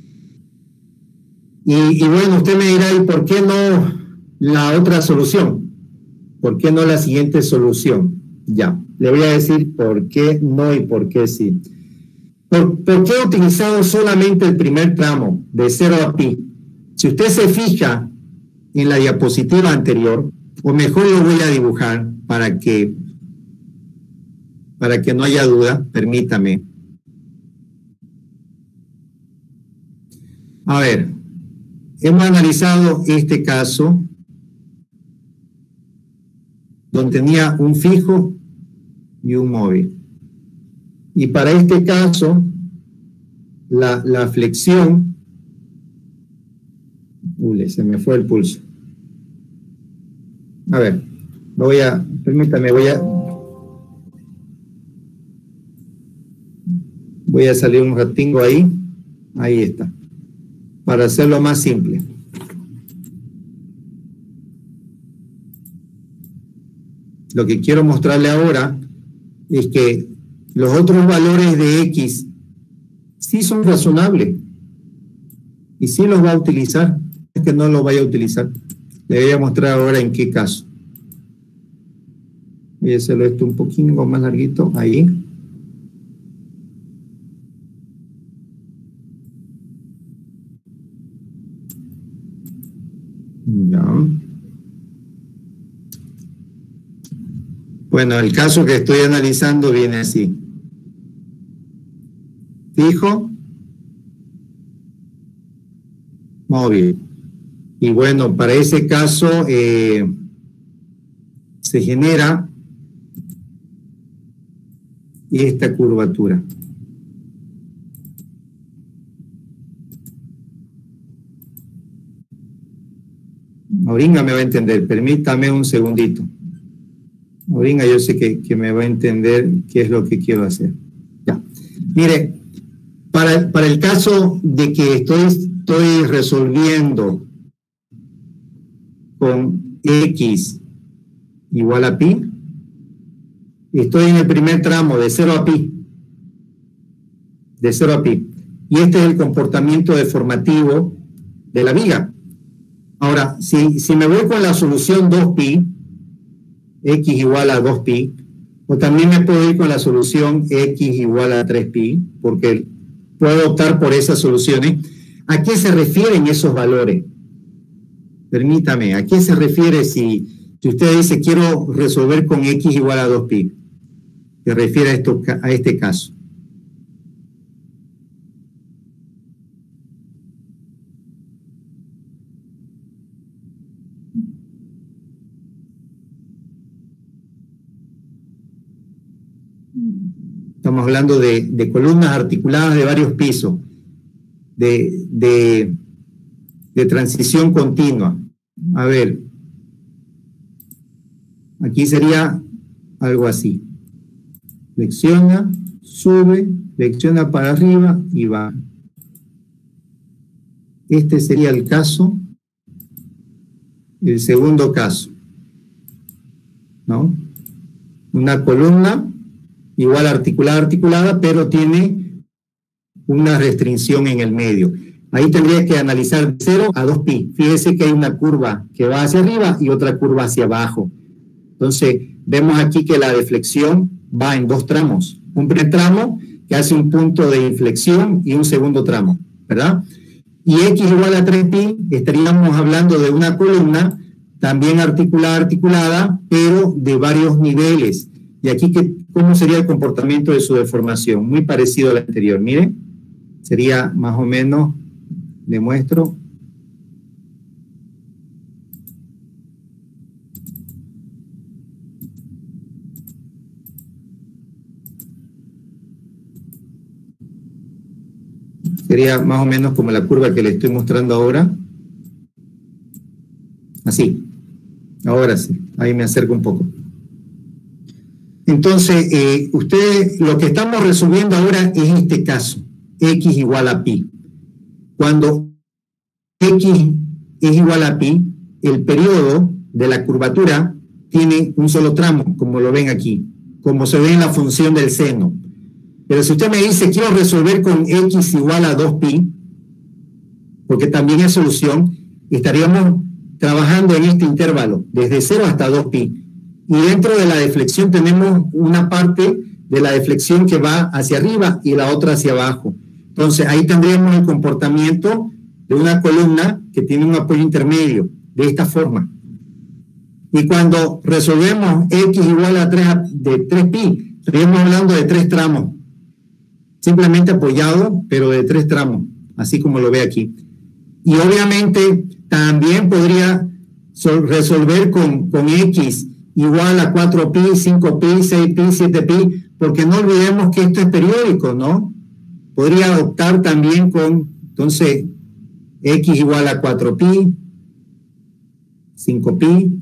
Y bueno, usted me dirá, ¿y por qué no la otra solución? ¿Por qué no la siguiente solución? Ya, le voy a decir por qué no y por qué sí. ¿Por qué he utilizado solamente el primer tramo de 0 a pi? Si usted se fija en la diapositiva anterior, o mejor lo voy a dibujar para que no haya duda, permítame. A ver, hemos analizado este caso donde tenía un fijo y un móvil. Y para este caso, la flexión... se me fue el pulso. A ver, permítame, voy a salir un ratingo ahí. Ahí está. Para hacerlo más simple. Lo que quiero mostrarle ahora es que los otros valores de X sí son razonables y sí los va a utilizar. Es que no los vaya a utilizar. Le voy a mostrar ahora en qué caso. Voy a hacerlo esto un poquito más larguito. Ahí. Ya. Bueno, el caso que estoy analizando viene así. Fijo, móvil. Y bueno, para ese caso se genera esta curvatura. Oringa me va a entender, permítame un segundito. Oringa, yo sé que me va a entender qué es lo que quiero hacer. Ya. Mire, para el caso de que estoy resolviendo con X igual a pi, estoy en el primer tramo de 0 a pi. De 0 a pi. Y este es el comportamiento deformativo de la viga. Ahora, si me voy con la solución 2pi, X igual a 2pi, o también me puedo ir con la solución X igual a 3pi, porque puedo optar por esas soluciones. ¿A qué se refieren esos valores? Permítame, ¿a qué se refiere si usted dice quiero resolver con x igual a 2pi? Se refiere a este caso. Estamos hablando de columnas articuladas de varios pisos, de transición continua. A ver, aquí sería algo así. Flexiona, sube, flexiona para arriba y va. Este sería el caso, el segundo caso, ¿no? Una columna igual articulada, pero tiene una restricción en el medio. Ahí tendría que analizar de 0 a 2pi. Fíjese que hay una curva que va hacia arriba y otra curva hacia abajo. Entonces, vemos aquí que la deflexión va en 2 tramos. Un primer tramo que hace un punto de inflexión y un segundo tramo, ¿verdad? Y x igual a 3pi, estaríamos hablando de una columna también articulada, pero de varios niveles. Y aquí, ¿cómo sería el comportamiento de su deformación? Muy parecido al anterior. Miren, sería más o menos, le muestro. Sería más o menos como la curva que le estoy mostrando ahora. Así. Ahora sí, ahí me acerco un poco. Entonces, ustedes, lo que estamos resolviendo ahora es este caso, x igual a pi. Cuando x es igual a pi, el periodo de la curvatura tiene un solo tramo, como lo ven aquí, como se ve en la función del seno. Pero si usted me dice, quiero resolver con x igual a 2pi, porque también es solución, estaríamos trabajando en este intervalo, desde 0 hasta 2pi. Y dentro de la deflexión tenemos una parte de la deflexión que va hacia arriba y la otra hacia abajo. Entonces ahí tendríamos el comportamiento de una columna que tiene un apoyo intermedio, de esta forma. Y cuando resolvemos x igual a 3pi, estaríamos hablando de 3 tramos. Simplemente apoyado, pero de 3 tramos, así como lo ve aquí. Y obviamente también podría resolver con x igual a 4pi, 5pi, 6pi, 7pi, porque no olvidemos que esto es periódico, ¿no? Podría optar también con, entonces, x igual a 4pi, 5pi,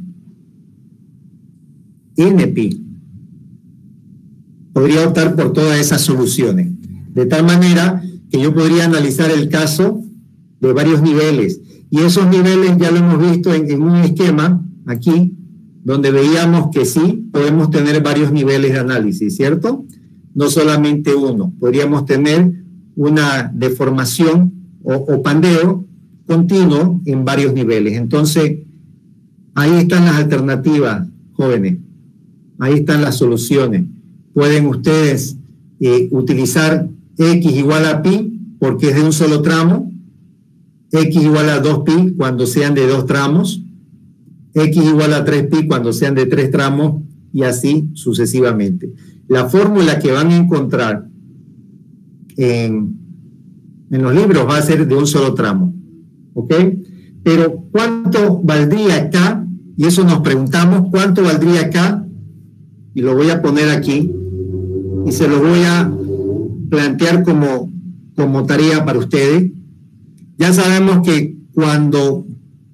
npi. Podría optar por todas esas soluciones. De tal manera que yo podría analizar el caso de varios niveles. Y esos niveles ya lo hemos visto en un esquema aquí, donde veíamos que sí, podemos tener varios niveles de análisis, ¿cierto? No solamente uno. Podríamos tener una deformación o pandeo continuo en varios niveles. Entonces, ahí están las alternativas, jóvenes. Ahí están las soluciones. Pueden ustedes utilizar x igual a pi, porque es de un solo tramo, x igual a 2pi cuando sean de 2 tramos, x igual a 3pi cuando sean de 3 tramos, y así sucesivamente. La fórmula que van a encontrar en los libros va a ser de un solo tramo, ¿ok? Pero ¿cuánto valdría acá? Y eso nos preguntamos, ¿cuánto valdría acá? Y lo voy a poner aquí, y se lo voy a plantear como tarea para ustedes. Ya sabemos que cuando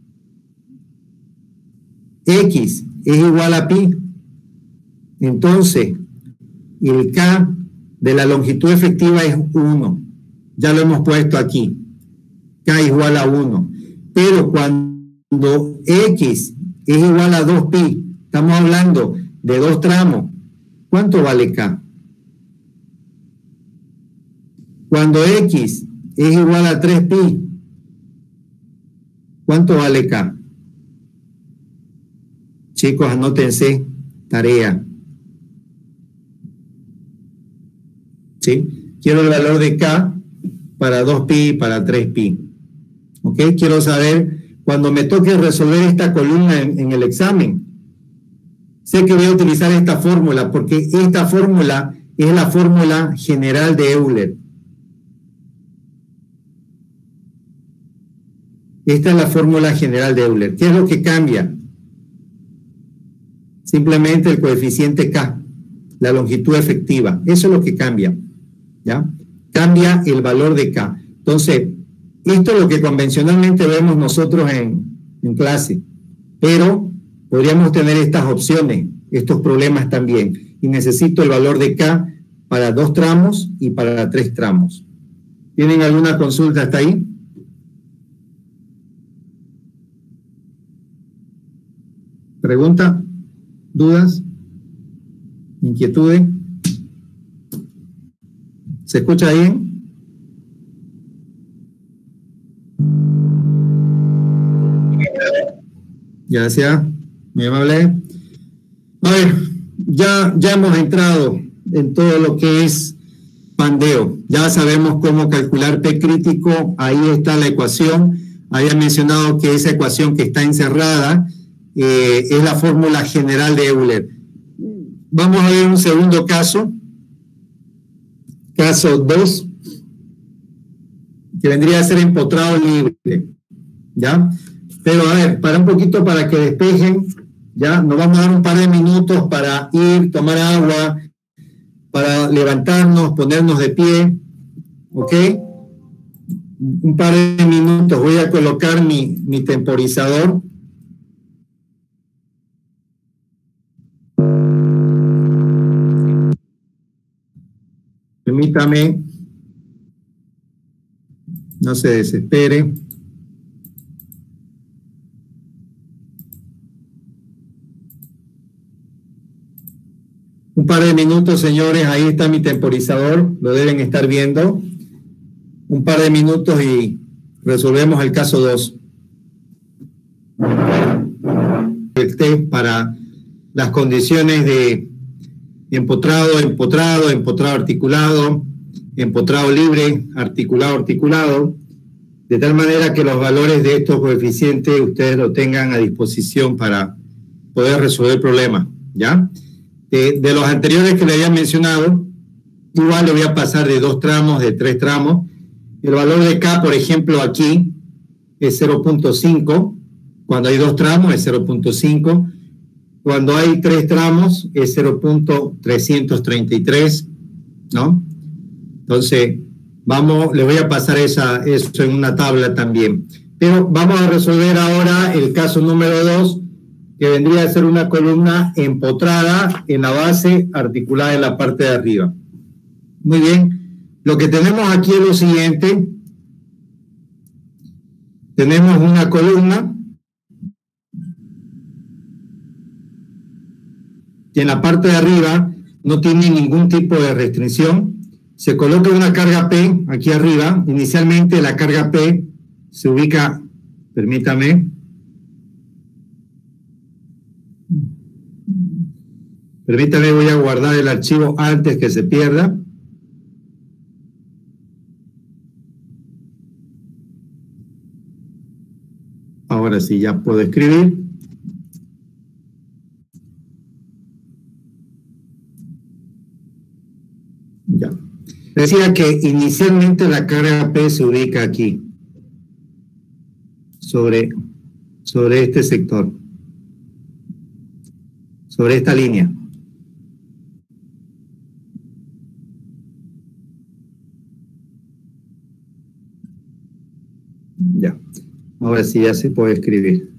x es igual a pi, entonces el k de la longitud efectiva es 1. Ya lo hemos puesto aquí. K igual a 1. Pero cuando x es igual a 2pi, estamos hablando de 2 tramos. ¿Cuánto vale k? Cuando x es igual a 3pi, ¿cuánto vale k? Chicos, anótense, tarea. ¿Sí? Quiero el valor de k para 2pi y para 3pi. ¿Ok? Quiero saber, cuando me toque resolver esta columna en el examen, sé que voy a utilizar esta fórmula, porque esta fórmula es la fórmula general de Euler. Esta es la fórmula general de Euler. ¿Qué es lo que cambia? Simplemente el coeficiente K, la longitud efectiva. Eso es lo que cambia, ¿ya? Cambia el valor de K. Entonces, esto es lo que convencionalmente vemos nosotros en clase, pero podríamos tener estas opciones, estos problemas también. Y necesito el valor de K para 2 tramos y para 3 tramos. ¿Tienen alguna consulta hasta ahí? ¿Pregunta? ¿Dudas? ¿Inquietudes? ¿Se escucha bien? Gracias, muy amable. A ver, ya hemos entrado en todo lo que es pandeo. Ya sabemos cómo calcular P crítico. Ahí está la ecuación. Había mencionado que esa ecuación que está encerrada es la fórmula general de Euler. Vamos a ver un segundo caso. Caso 2, que vendría a ser empotrado libre, ¿ya? Pero a ver, para un poquito para que despejen, ¿ya? Nos vamos a dar un par de minutos para ir, tomar agua, para levantarnos, ponernos de pie, ¿ok? Un par de minutos, voy a colocar mi temporizador. Permítame, no se desespere. Un par de minutos, señores, ahí está mi temporizador, lo deben estar viendo. Un par de minutos y resolvemos el caso 2. El test para las condiciones de empotrado, empotrado, empotrado articulado, empotrado libre, articulado, articulado, de tal manera que los valores de estos coeficientes ustedes lo tengan a disposición para poder resolver el problema, ¿ya? De los anteriores que le había mencionado, igual le voy a pasar de 2 tramos, de 3 tramos. El valor de K, por ejemplo, aquí es 0.5, cuando hay 2 tramos es 0.5, cuando hay 3 tramos es 0.333, ¿no? Entonces, les voy a pasar eso en una tabla también. Pero vamos a resolver ahora el caso número 2, que vendría a ser una columna empotrada en la base, articulada en la parte de arriba. Muy bien. Lo que tenemos aquí es lo siguiente. Tenemos una columna que en la parte de arriba no tiene ningún tipo de restricción. Se coloca una carga P aquí arriba. Inicialmente la carga P se ubica, permítame, voy a guardar el archivo antes que se pierda. Ahora sí, ya puedo escribir. Ya. Decía que inicialmente la carga P se ubica aquí, sobre este sector, sobre esta línea. Ya. Ahora sí ya se puede escribir.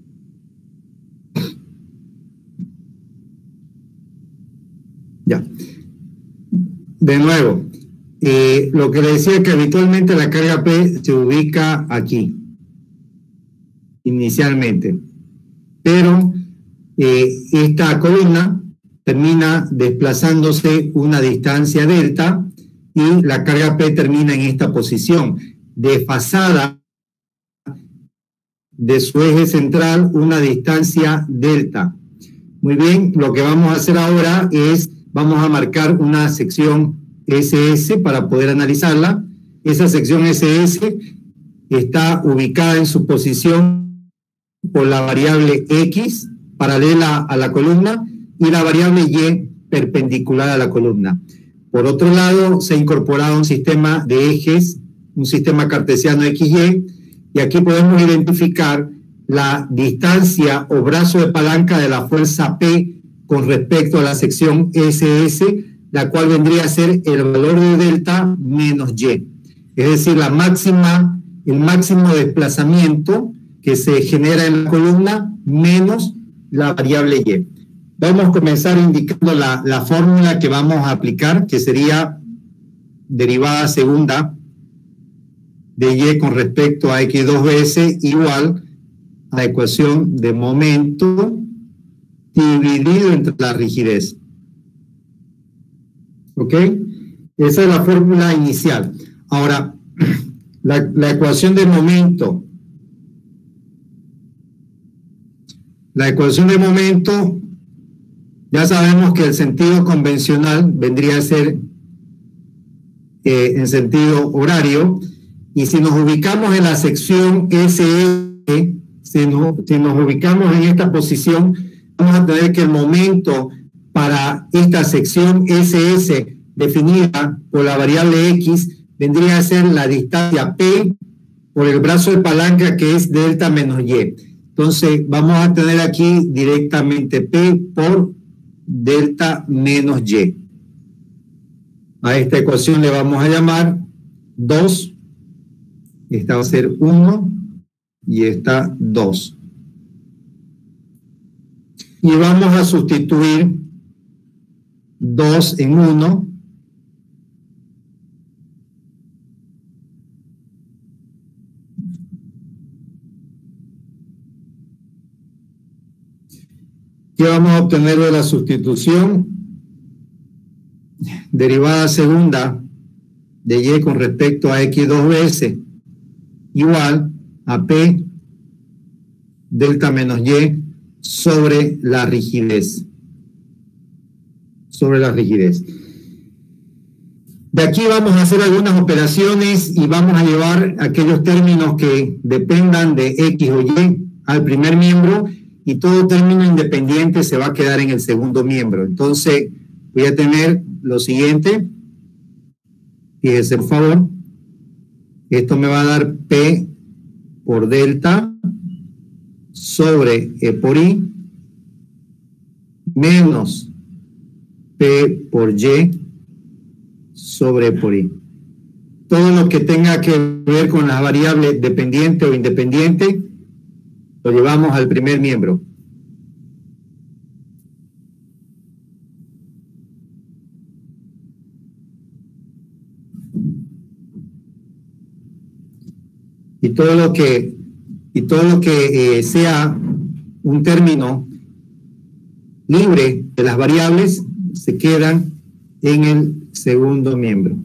Ya. De nuevo, lo que le decía que habitualmente la carga P se ubica aquí, inicialmente. Pero esta columna termina desplazándose una distancia delta y la carga P termina en esta posición, desfasada de su eje central una distancia delta. Muy bien, lo que vamos a hacer ahora es, vamos a marcar una sección SS para poder analizarla. Esa sección SS está ubicada en su posición por la variable X, paralela a la columna, y la variable Y, perpendicular a la columna. Por otro lado, se ha incorporado un sistema de ejes, un sistema cartesiano XY, y aquí podemos identificar la distancia o brazo de palanca de la fuerza P con respecto a la sección SS, la cual vendría a ser el valor de delta menos Y. Es decir, el máximo desplazamiento que se genera en la columna menos la variable Y. Vamos a comenzar indicando la fórmula que vamos a aplicar, que sería derivada segunda de Y con respecto a X2S igual a la ecuación de momento dividido entre la rigidez. ¿Ok? Esa es la fórmula inicial. Ahora, la ecuación de momento. La ecuación de momento, ya sabemos que el sentido convencional vendría a ser en sentido horario, y si nos ubicamos en la sección SE, si nos ubicamos en esta posición, vamos a tener que el momento para esta sección SS definida por la variable X vendría a ser la distancia P por el brazo de palanca, que es delta menos Y. Entonces vamos a tener aquí directamente P por delta menos Y. A esta ecuación le vamos a llamar 2. Esta va a ser 1 y esta 2. Y vamos a sustituir 2 en 1. ¿Qué vamos a obtener de la sustitución? Derivada segunda de Y con respecto a X2S igual a P delta menos Y sobre la rigidez. Sobre la rigidez. De aquí vamos a hacer algunas operaciones y vamos a llevar aquellos términos que dependan de X o Y al primer miembro, y todo término independiente se va a quedar en el segundo miembro. Entonces voy a tener lo siguiente. Fíjense por favor. Esto me va a dar P por delta sobre E por I menos P por Y sobre E por I. Todo lo que tenga que ver con las variables dependiente o independiente lo llevamos al primer miembro. Y todo lo que sea un término libre de las variables se quedan en el segundo miembro.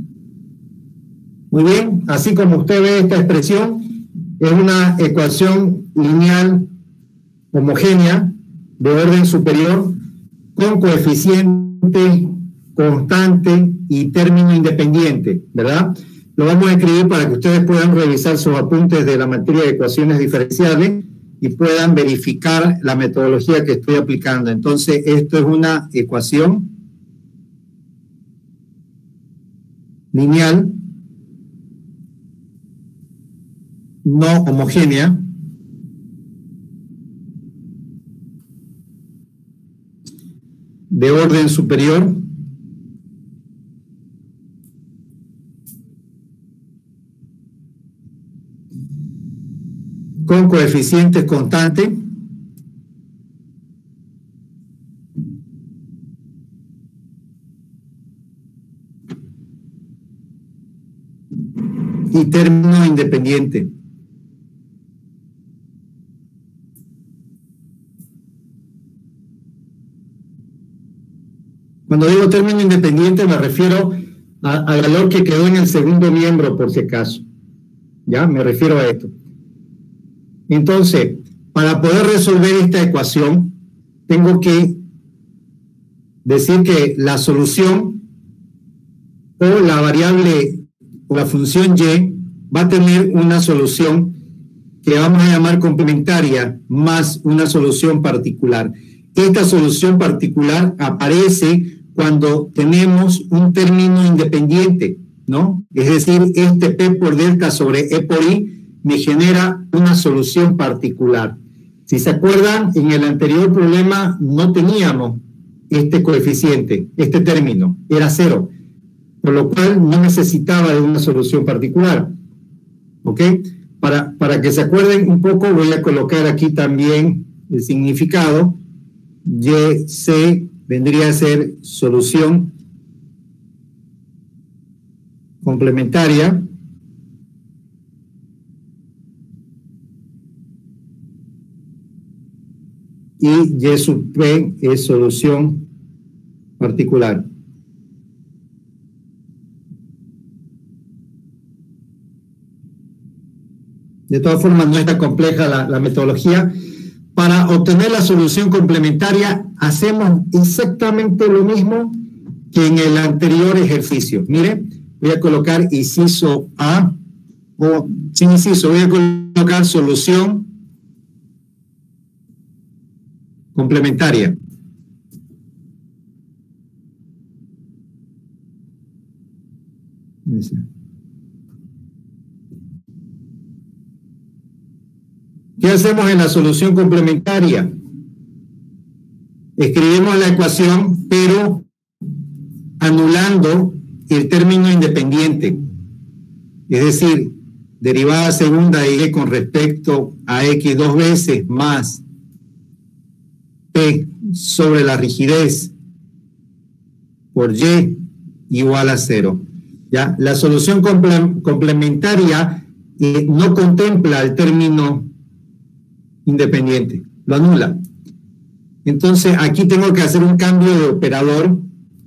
Muy bien, así como usted ve esta expresión, es una ecuación lineal homogénea de orden superior con coeficiente constante y término independiente, ¿verdad? Lo vamos a escribir para que ustedes puedan revisar sus apuntes de la materia de ecuaciones diferenciales y puedan verificar la metodología que estoy aplicando. Entonces, esto es una ecuación lineal no homogénea de orden superior con coeficientes constantes y término independiente. Cuando digo término independiente me refiero al valor que quedó en el segundo miembro, por si acaso. ¿Ya? Me refiero a esto. Entonces, para poder resolver esta ecuación, tengo que decir que la solución o la variable o la función Y va a tener una solución que vamos a llamar complementaria más una solución particular. Esta solución particular aparece cuando tenemos un término independiente, ¿no? Es decir, este P por delta sobre E por I me genera una solución particular. Si se acuerdan, en el anterior problema no teníamos este coeficiente, este término, era 0, por lo cual no necesitaba de una solución particular. ¿Ok? Para que se acuerden un poco, voy a colocar aquí también el significado. YC vendría a ser solución complementaria y Y sub P es solución particular. De todas formas, no está compleja la metodología. Para obtener la solución complementaria, hacemos exactamente lo mismo que en el anterior ejercicio. Mire, voy a colocar inciso A, o sin inciso, voy a colocar solución complementaria. ¿Qué hacemos en la solución complementaria? Escribimos la ecuación, pero anulando el término independiente. Es decir, derivada segunda de Y con respecto a X dos veces más P sobre la rigidez por Y igual a 0. ¿Ya? La solución complementaria no contempla el término independiente, lo anula. Entonces aquí tengo que hacer un cambio de operador.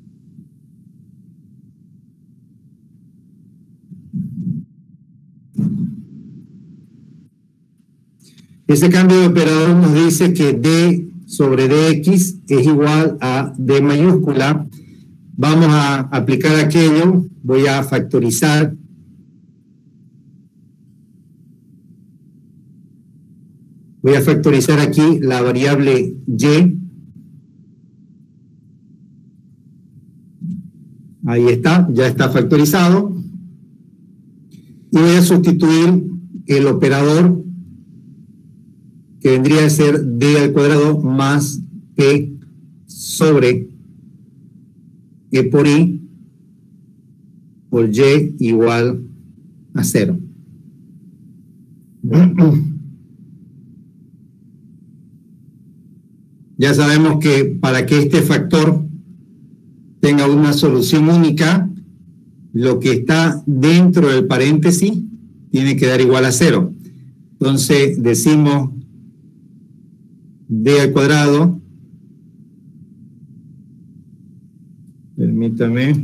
Ese cambio de operador nos dice que D sobre dx es igual a D mayúscula. Vamos a aplicar aquello, voy a factorizar. Voy a factorizar aquí la variable y. Ahí está, ya está factorizado. Y voy a sustituir el operador que vendría a ser d al cuadrado más p sobre e por i por y igual a 0. Ya sabemos que para que este factor tenga una solución única, lo que está dentro del paréntesis tiene que dar igual a 0. Entonces decimos d al cuadrado, permítame,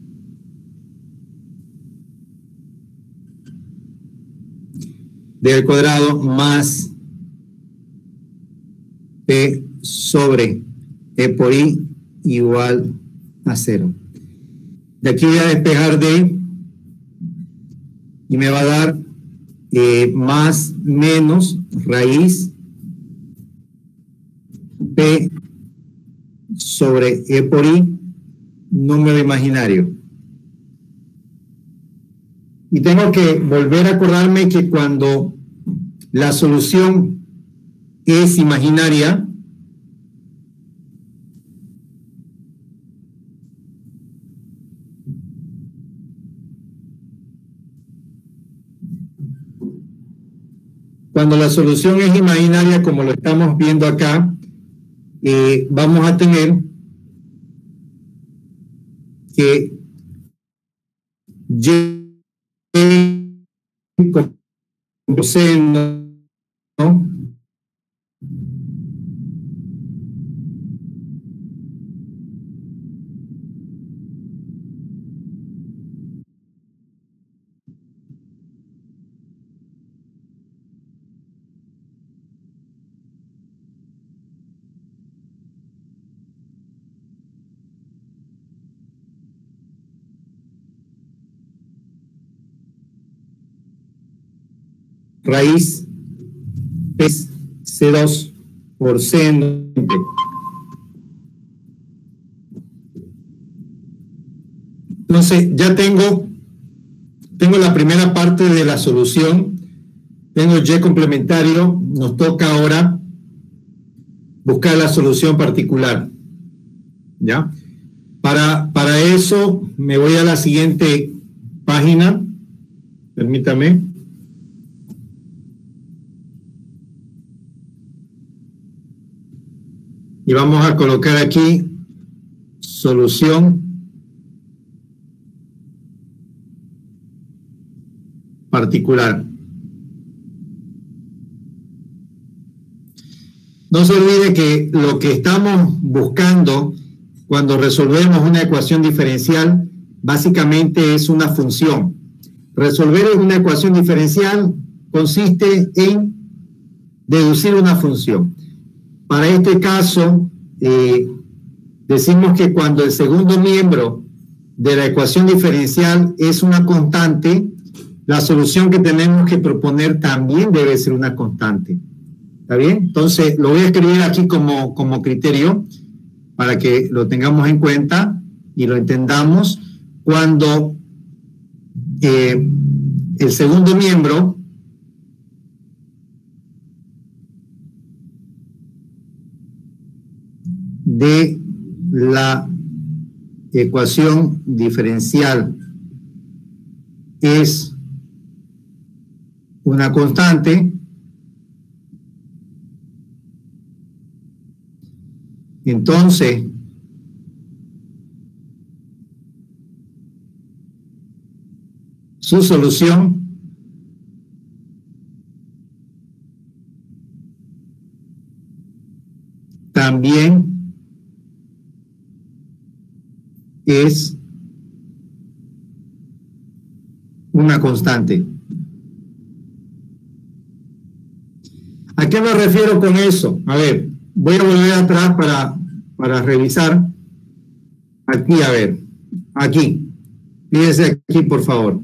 d al cuadrado más p sobre e por i igual a 0. De aquí voy a despejar d y me va a dar más menos raíz p sobre e por i, número imaginario. Y tengo que volver a acordarme que cuando la solución es imaginaria, como lo estamos viendo acá, vamos a tener que y como seno, ¿no? raíz es C2 por C en T. Entonces, ya tengo la primera parte de la solución, tengo Y complementario, nos toca ahora buscar la solución particular, ¿ya? Para eso me voy a la siguiente página, permítame. Y vamos a colocar aquí solución particular. No se olvide que lo que estamos buscando cuando resolvemos una ecuación diferencial básicamente es una función. Resolver una ecuación diferencial consiste en deducir una función. Para este caso, decimos que cuando el segundo miembro de la ecuación diferencial es una constante, la solución que tenemos que proponer también debe ser una constante. ¿Está bien? Entonces, lo voy a escribir aquí como criterio para que lo tengamos en cuenta y lo entendamos. Cuando el segundo miembro de la ecuación diferencial es una constante, entonces su solución también es una constante. ¿A qué me refiero con eso? A ver, voy a volver atrás para revisar. Aquí, a ver, aquí. Fíjense aquí, por favor.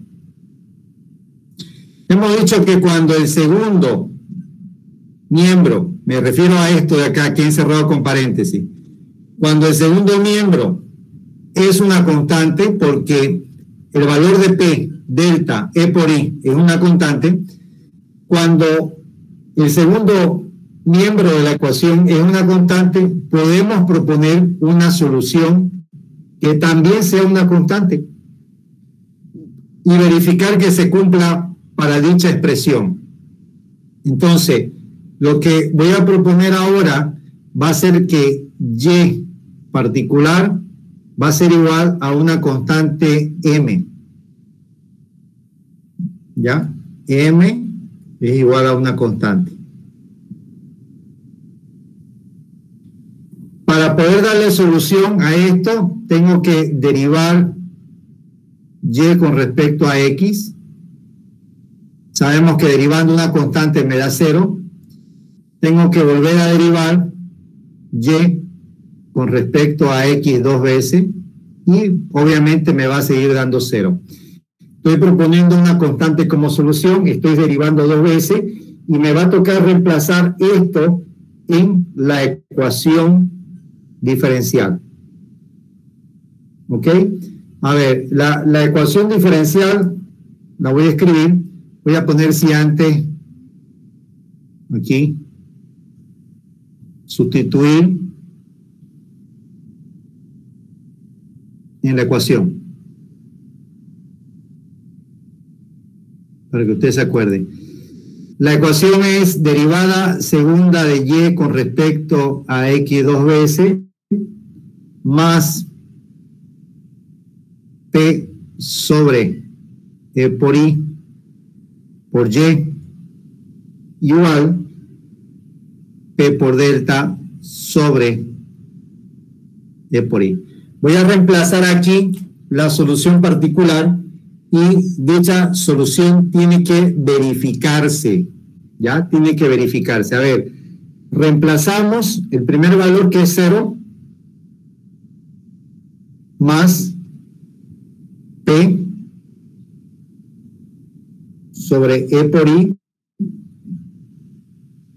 Hemos dicho que cuando el segundo miembro, me refiero a esto de acá, que he encerrado con paréntesis, cuando el segundo miembro es una constante, porque el valor de P, delta, E por I, es una constante, cuando el segundo miembro de la ecuación es una constante, podemos proponer una solución que también sea una constante y verificar que se cumpla para dicha expresión. Entonces, lo que voy a proponer ahora va a ser que Y particular va a ser igual a una constante M. ¿Ya? M es igual a una constante. Para poder darle solución a esto, tengo que derivar Y con respecto a X. Sabemos que derivando una constante me da 0. Tengo que volver a derivar Y con respecto a X 2 veces y obviamente me va a seguir dando 0. Estoy proponiendo una constante como solución, estoy derivando 2 veces y me va a tocar reemplazar esto en la ecuación diferencial. ¿Ok? A ver, la ecuación diferencial la voy a escribir. Voy a poner si antes aquí sustituir en la ecuación para que ustedes se acuerden. La ecuación es derivada segunda de Y con respecto a X 2 veces más P sobre E por I por Y igual P por delta sobre E por I. Voy a reemplazar aquí la solución particular y dicha solución tiene que verificarse. ¿Ya? Tiene que verificarse. A ver, reemplazamos el primer valor que es 0 más P sobre E por I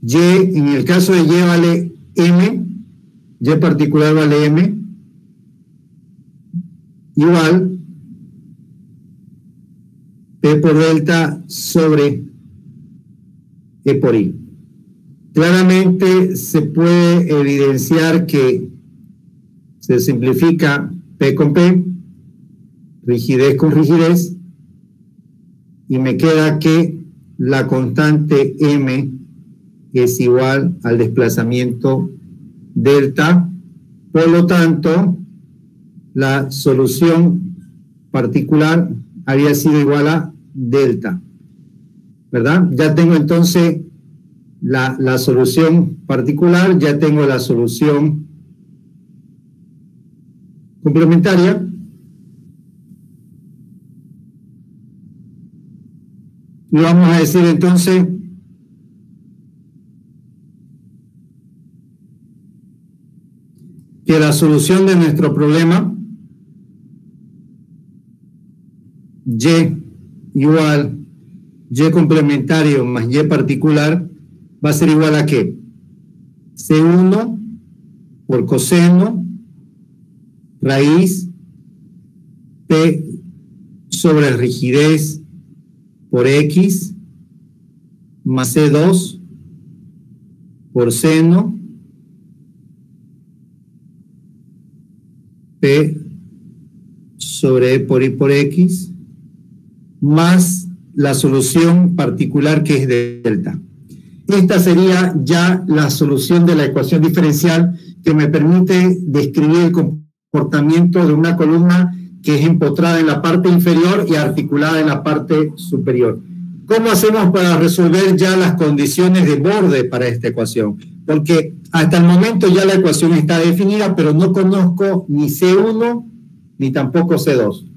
Y, en el caso de Y vale M, Y particular vale M, igual P por delta sobre E por I. Claramente se puede evidenciar que se simplifica P con P, rigidez con rigidez, y me queda que la constante M es igual al desplazamiento delta. Por lo tanto, la solución particular había sido igual a delta, ¿verdad? Ya tengo entonces la solución particular, ya tengo la solución complementaria. Y vamos a decir entonces que la solución de nuestro problema Y igual Y complementario más Y particular va a ser igual a ¿qué? C1 por coseno raíz P sobre rigidez por X más C2 por seno P sobre E por I por X más la solución particular que es de delta. Esta sería ya la solución de la ecuación diferencial que me permite describir el comportamiento de una columna que es empotrada en la parte inferior y articulada en la parte superior. ¿Cómo hacemos para resolver ya las condiciones de borde para esta ecuación? Porque hasta el momento ya la ecuación está definida, pero no conozco ni C1 ni tampoco C2.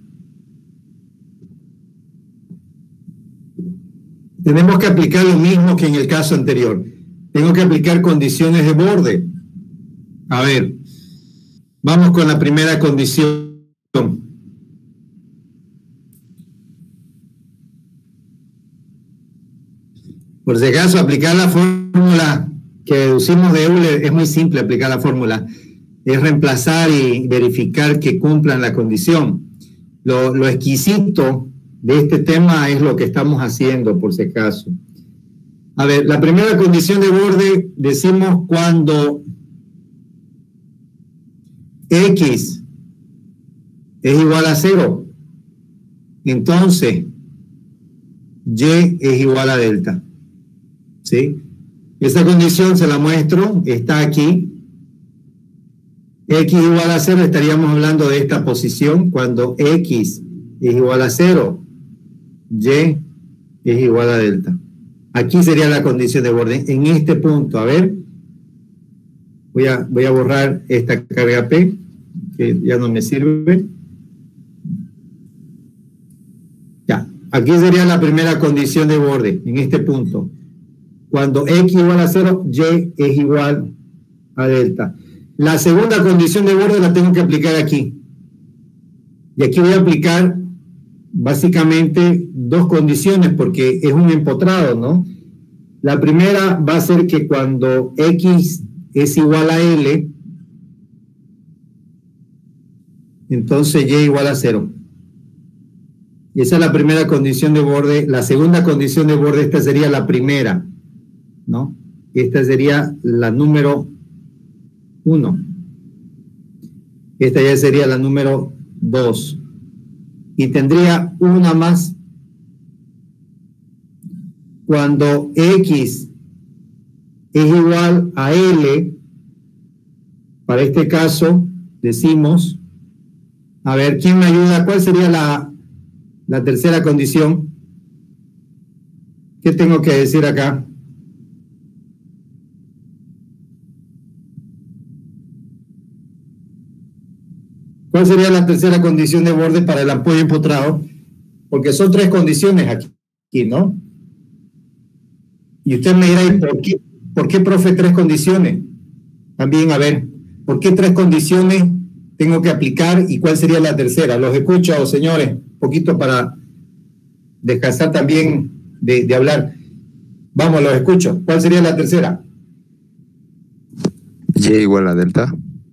Tenemos que aplicar lo mismo que en el caso anterior. Tengo que aplicar condiciones de borde. A ver, vamos con la primera condición. Por si acaso, aplicar la fórmula que deducimos de Euler es muy simple. Aplicar la fórmula es reemplazar y verificar que cumplan la condición. Lo exquisito de este tema es lo que estamos haciendo, por si acaso. A ver, la primera condición de borde decimos cuando X es igual a 0, entonces Y es igual a delta. ¿Sí? Esa condición se la muestro, está aquí. X igual a 0, estaríamos hablando de esta posición, cuando X es igual a 0, Y es igual a delta. Aquí sería la condición de borde. En este punto, a ver, voy a borrar esta carga P, que ya no me sirve. Ya, aquí sería la primera condición de borde, en este punto. Cuando X igual a 0, Y es igual a delta. La segunda condición de borde la tengo que aplicar aquí. Y aquí voy a aplicar básicamente dos condiciones porque es un empotrado, ¿no? La primera va a ser que cuando X es igual a L, entonces Y igual a 0. Y esa es la primera condición de borde. La segunda condición de borde, esta sería la primera, ¿no? Esta sería la número 1. Esta ya sería la número 2. Y tendría una más. Cuando X es igual a L, para este caso, decimos, a ver, ¿quién me ayuda? ¿Cuál sería la tercera condición? ¿Qué tengo que decir acá? ¿Cuál sería la tercera condición de borde para el apoyo empotrado? Porque son tres condiciones aquí, ¿no? Y usted me dirá, ¿por qué, profe, tres condiciones? También, a ver, ¿por qué tres condiciones tengo que aplicar y cuál sería la tercera? Los escucho, señores, un poquito para descansar también de hablar. Vamos, los escucho. ¿Cuál sería la tercera? Y igual a delta.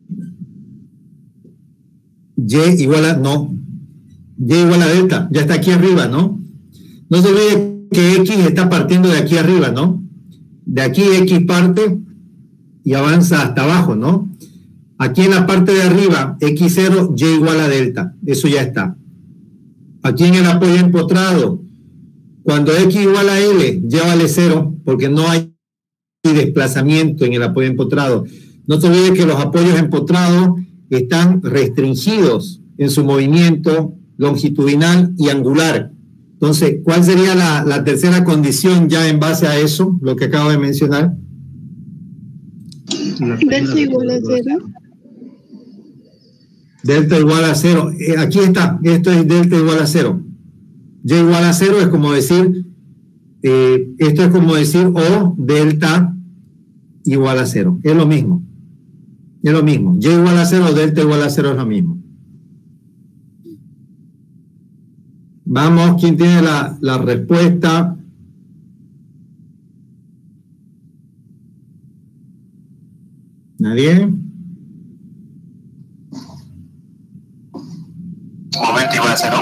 Y igual a... No. Y igual a delta. Ya está aquí arriba, ¿no? No se olvide que X está partiendo de aquí arriba, ¿no? De aquí X parte y avanza hasta abajo, ¿no? Aquí en la parte de arriba, X0, Y igual a delta. Eso ya está. Aquí en el apoyo empotrado, cuando X igual a L, Y vale 0, porque no hay desplazamiento en el apoyo empotrado. No se olvide que los apoyos empotrados están restringidos en su movimiento longitudinal y angular. Entonces, ¿cuál sería la tercera condición ya en base a eso, lo que acabo de mencionar? Delta igual a 0. Delta igual a 0. Aquí está, esto es delta igual a 0. Y igual a 0 es como decir, esto es como decir O delta igual a 0. Es lo mismo. Es lo mismo. Y igual a 0 o delta igual a 0 es lo mismo. Vamos, ¿quién tiene la respuesta? ¿Nadie? Momento igual a 0.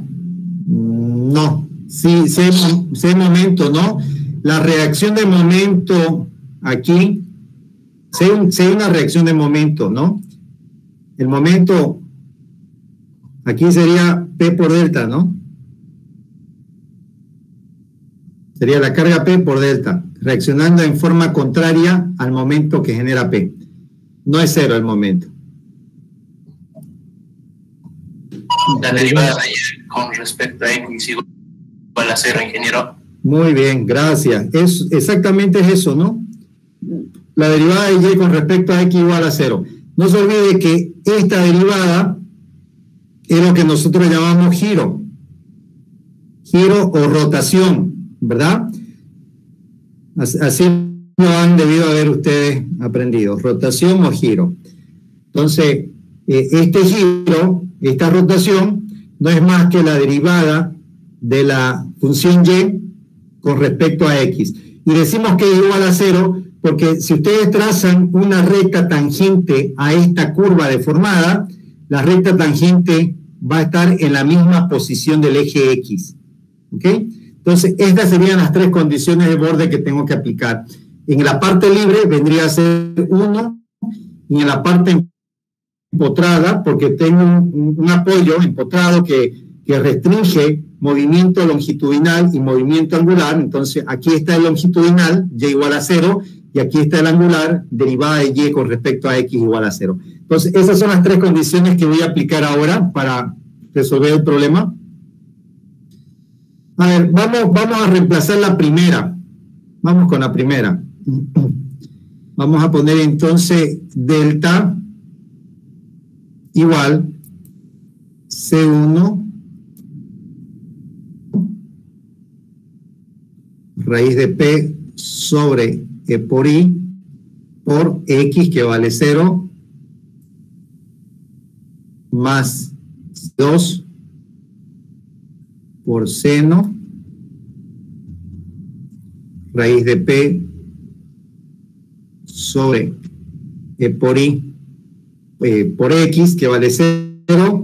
No, sí, sé momento, ¿no? La reacción de momento aquí, sé una reacción de momento, ¿no? El momento aquí sería P por delta, ¿no? Sería la carga P por delta, reaccionando en forma contraria al momento que genera P. No es 0 el momento. La derivada de Y con respecto a X igual a 0, ingeniero. Muy bien, gracias. Exactamente es eso, ¿no? La derivada de Y con respecto a X igual a 0. No se olvide que esta derivada es lo que nosotros llamamos giro. Giro o rotación, ¿verdad? Así lo han debido haber ustedes aprendido. Rotación o giro. Entonces, este giro, esta rotación, no es más que la derivada de la función Y con respecto a X. Y decimos que es igual a 0 porque si ustedes trazan una recta tangente a esta curva deformada, la recta tangente va a estar en la misma posición del eje X. ¿Ok? Entonces, estas serían las tres condiciones de borde que tengo que aplicar. En la parte libre vendría a ser 1, y en la parte empotrada, porque tengo un apoyo empotrado que restringe movimiento longitudinal y movimiento angular. Entonces, aquí está el longitudinal, Y igual a 0, y aquí está el angular, derivada de Y con respecto a X igual a 0. Entonces, esas son las tres condiciones que voy a aplicar ahora para resolver el problema. A ver, vamos a reemplazar la primera. Vamos con la primera. Vamos a poner entonces delta igual C1 raíz de P sobre E por I por X que vale 0 más 2 por seno raíz de P sobre E por I por X que vale 0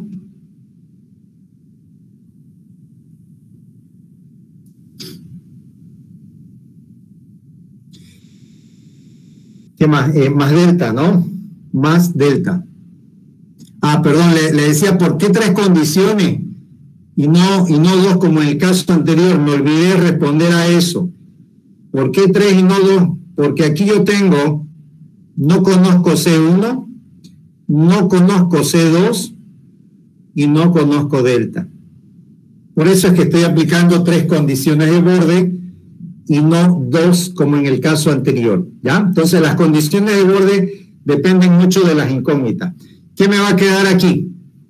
¿qué más? Más delta, ¿no? Más delta. Ah, perdón, le decía, ¿por qué tres condiciones? Y no dos como en el caso anterior. Me olvidé responder a eso. ¿Por qué tres y no dos? Porque aquí yo tengo, no conozco C1, no conozco C2 y no conozco delta. Por eso es que estoy aplicando tres condiciones de borde y no dos como en el caso anterior, ¿ya? Entonces las condiciones de borde dependen mucho de las incógnitas. ¿Qué me va a quedar aquí?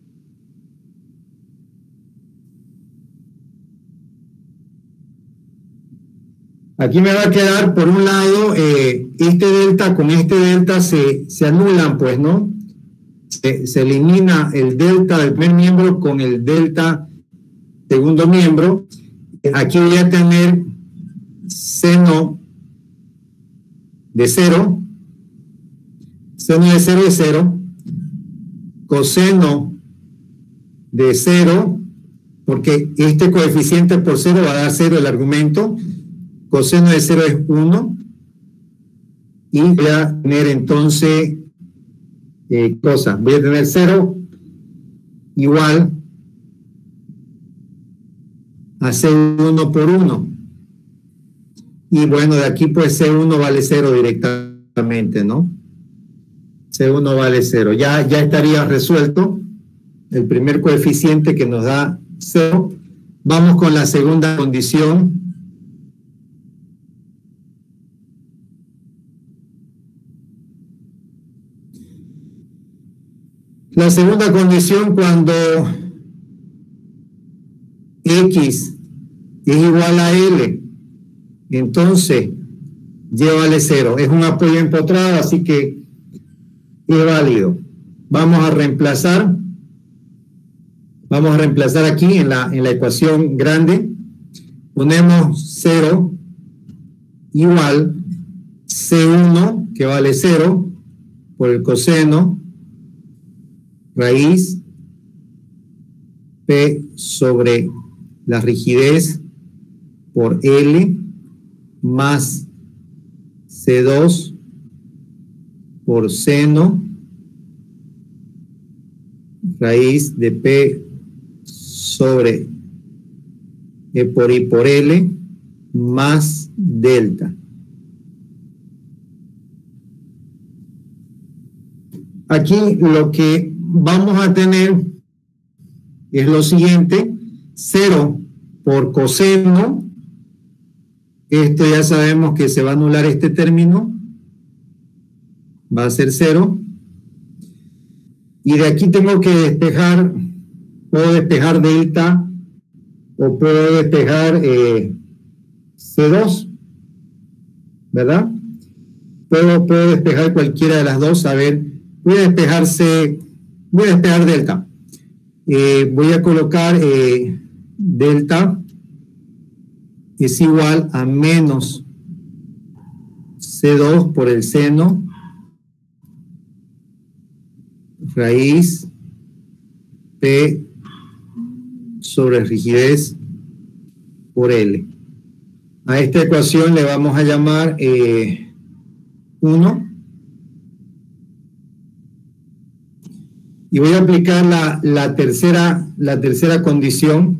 Aquí me va a quedar, por un lado, este delta con este delta se anulan, pues, ¿no? Se elimina el delta del primer miembro con el delta segundo miembro. Aquí voy a tener seno de 0, seno de 0 es 0, coseno de 0, porque este coeficiente por 0 va a dar 0 el argumento, coseno de 0 es 1, y voy a tener entonces voy a tener 0 igual a C1 por 1, y bueno, de aquí pues C1 vale 0 directamente, ¿no? C1 vale 0, ya estaría resuelto el primer coeficiente que nos da 0. Vamos con la segunda condición. La segunda condición, cuando X es igual a L, entonces Y vale 0. Es un apoyo empotrado, así que es válido. Vamos a reemplazar aquí en la ecuación grande. Ponemos 0 igual C1, que vale 0, por el coseno, raíz P sobre la rigidez por L más C2 por seno raíz de P sobre E por I por L más delta. Aquí lo que vamos a tener es lo siguiente: 0 por coseno. Esto ya sabemos que se va a anular este término, va a ser 0, y de aquí tengo que despejar, puedo despejar delta o puedo despejar C2, ¿verdad? Puedo despejar cualquiera de las dos. A ver, voy a despejar delta. Voy a colocar delta es igual a menos C2 por el seno raíz P sobre rigidez por L. A esta ecuación le vamos a llamar 1. Y voy a aplicar la tercera condición.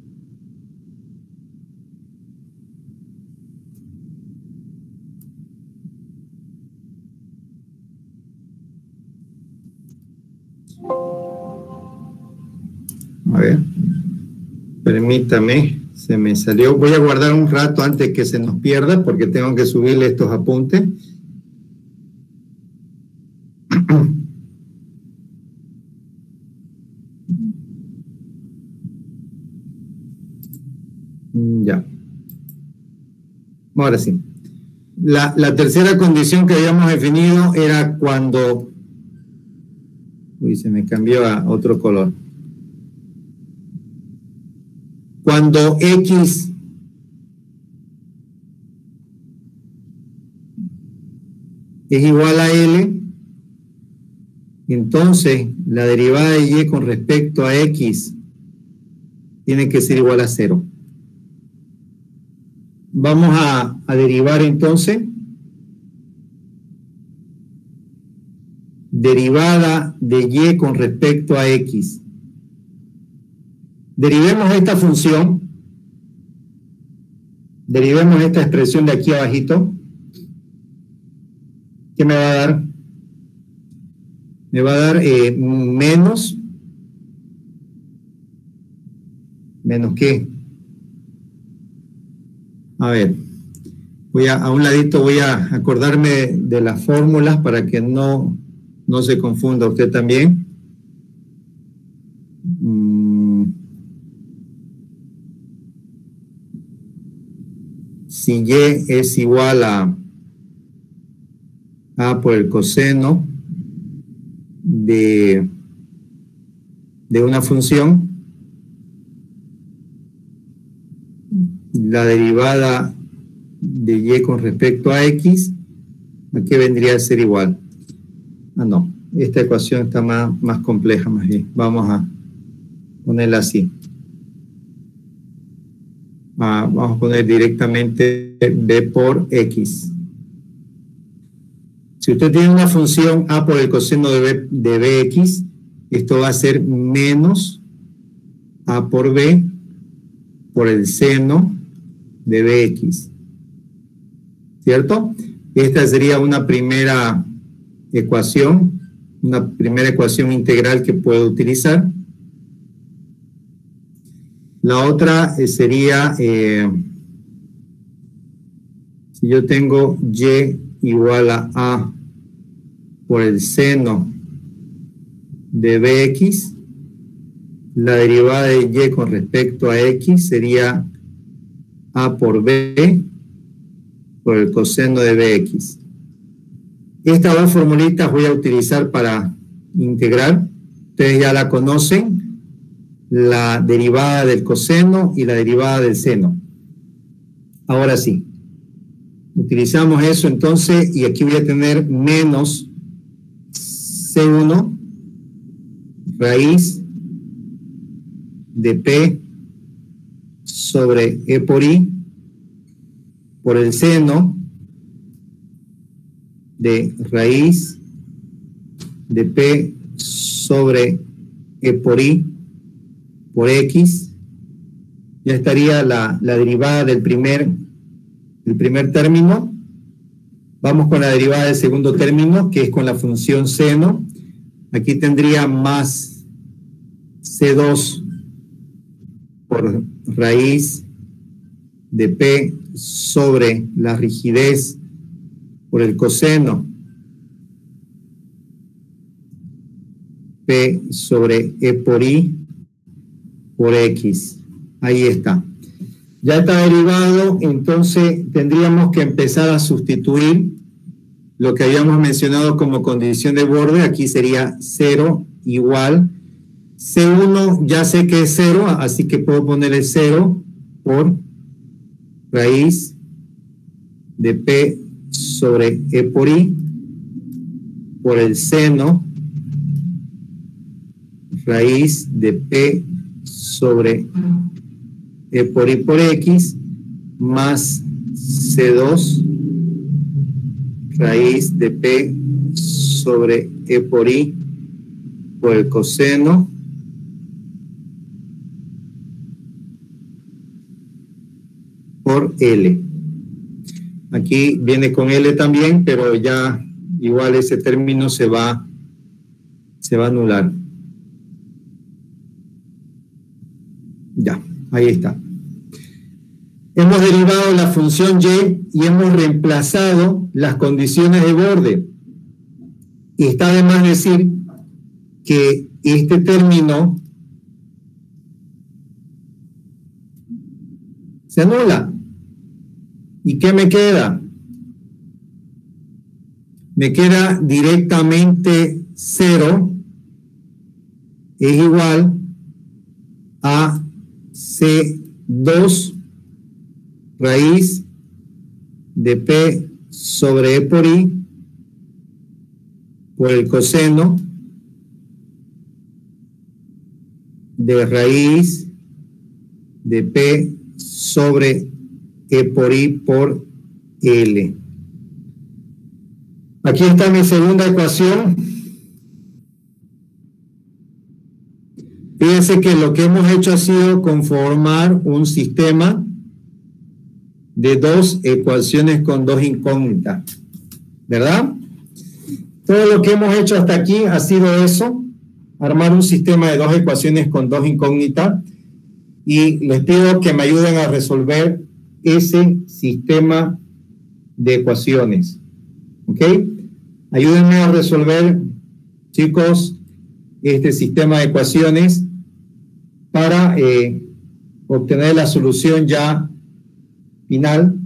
A ver, permítame, se me salió. Voy a guardar un rato antes que se nos pierda porque tengo que subirle estos apuntes. Ya. Ahora sí. La tercera condición que habíamos definido era cuando... Uy, se me cambió a otro color. Cuando X es igual a L, entonces la derivada de Y con respecto a X tiene que ser igual a 0. Vamos a derivar entonces. Derivada de Y con respecto a X. Derivemos esta función. Derivemos esta expresión de aquí abajito. ¿Qué me va a dar? Me va a dar menos. ¿Menos qué? A ver, a un ladito voy a acordarme de las fórmulas para que no se confunda usted también. Si Y es igual a A por el coseno de una función, la derivada de y con respecto a x, ¿a qué vendría a ser igual? Ah, no, esta ecuación está más compleja más bien. Vamos a ponerla así. Vamos a poner directamente b por x. Si usted tiene una función a por el coseno de bx, esto va a ser menos a por b por el seno de bx. ¿Cierto? Esta sería una primera ecuación integral que puedo utilizar. La otra sería, si yo tengo y igual a por el seno de bx, la derivada de y con respecto a x sería a por b por el coseno de bx. Estas dos formulitas voy a utilizar para integrar. Ustedes ya la conocen, la derivada del coseno y la derivada del seno. Ahora sí, utilizamos eso entonces, y aquí voy a tener menos C1 raíz de P sobre E por I por el seno de raíz de P sobre E por I por X. Ya estaría la derivada del primer término. Vamos con la derivada del segundo término, que es con la función seno. Aquí tendría más C2 por raíz de P sobre la rigidez por el coseno P sobre E por I por X. Ahí está. Ya está derivado, entonces tendríamos que empezar a sustituir lo que habíamos mencionado como condición de borde. Aquí sería 0 igual. C1 ya sé que es 0, así que puedo ponerle 0 por raíz de P sobre E por I por el seno raíz de P sobre E por I por X más C2 raíz de P sobre E por I por el coseno por L. Aquí viene con L también, pero ya igual ese término se va a anular. Ya, ahí está. Hemos derivado la función y hemos reemplazado las condiciones de borde. Y está de más decir que este término se anula. ¿Y qué me queda? Me queda directamente 0 es igual a C2 raíz de P sobre E por I por el coseno de raíz de P sobre E por I por L. Aquí está mi segunda ecuación. Fíjense que lo que hemos hecho ha sido conformar un sistema de dos ecuaciones con dos incógnitas, ¿verdad? Todo lo que hemos hecho hasta aquí ha sido eso, armar un sistema de dos ecuaciones con dos incógnitas, y les pido que me ayuden a resolver ese sistema de ecuaciones, ¿ok? Ayúdenme a resolver, chicos, este sistema de ecuaciones para obtener la solución ya final.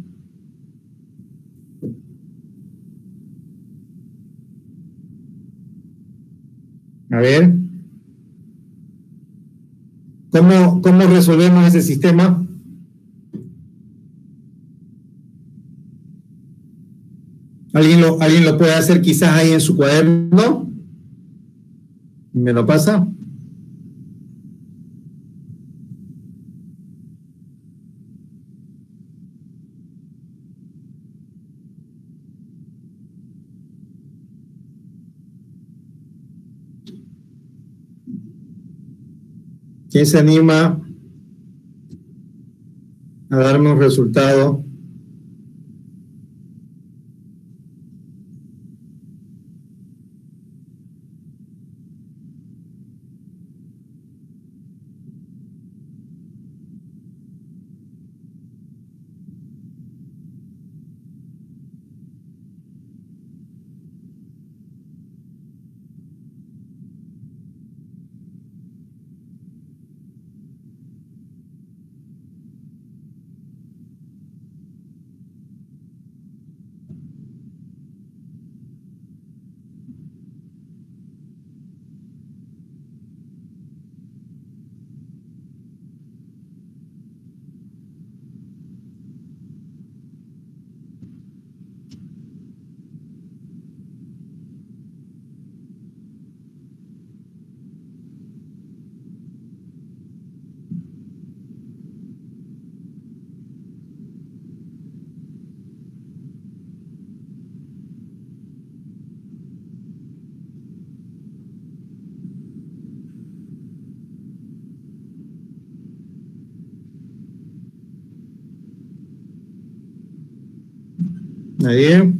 A ver, ¿cómo resolvemos ese sistema? ¿Alguien lo puede hacer quizás ahí en su cuaderno? ¿Me lo pasa? ¿Quién se anima a darme un resultado? Nadie.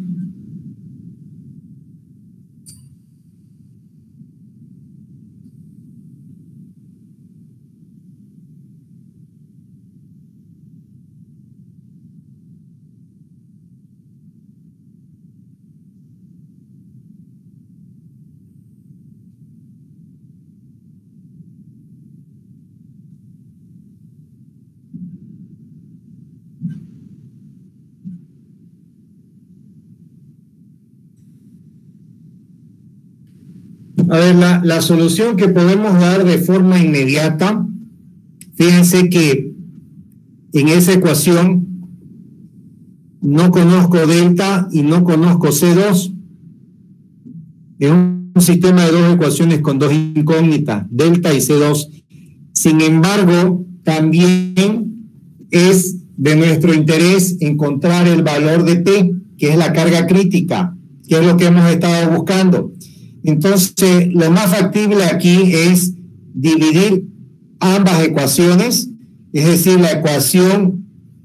A ver, la solución que podemos dar de forma inmediata, fíjense que en esa ecuación no conozco delta y no conozco C2. Es un sistema de dos ecuaciones con dos incógnitas, delta y C2. Sin embargo, también es de nuestro interés encontrar el valor de P, que es la carga crítica, que es lo que hemos estado buscando. Entonces, lo más factible aquí es dividir ambas ecuaciones, es decir, la ecuación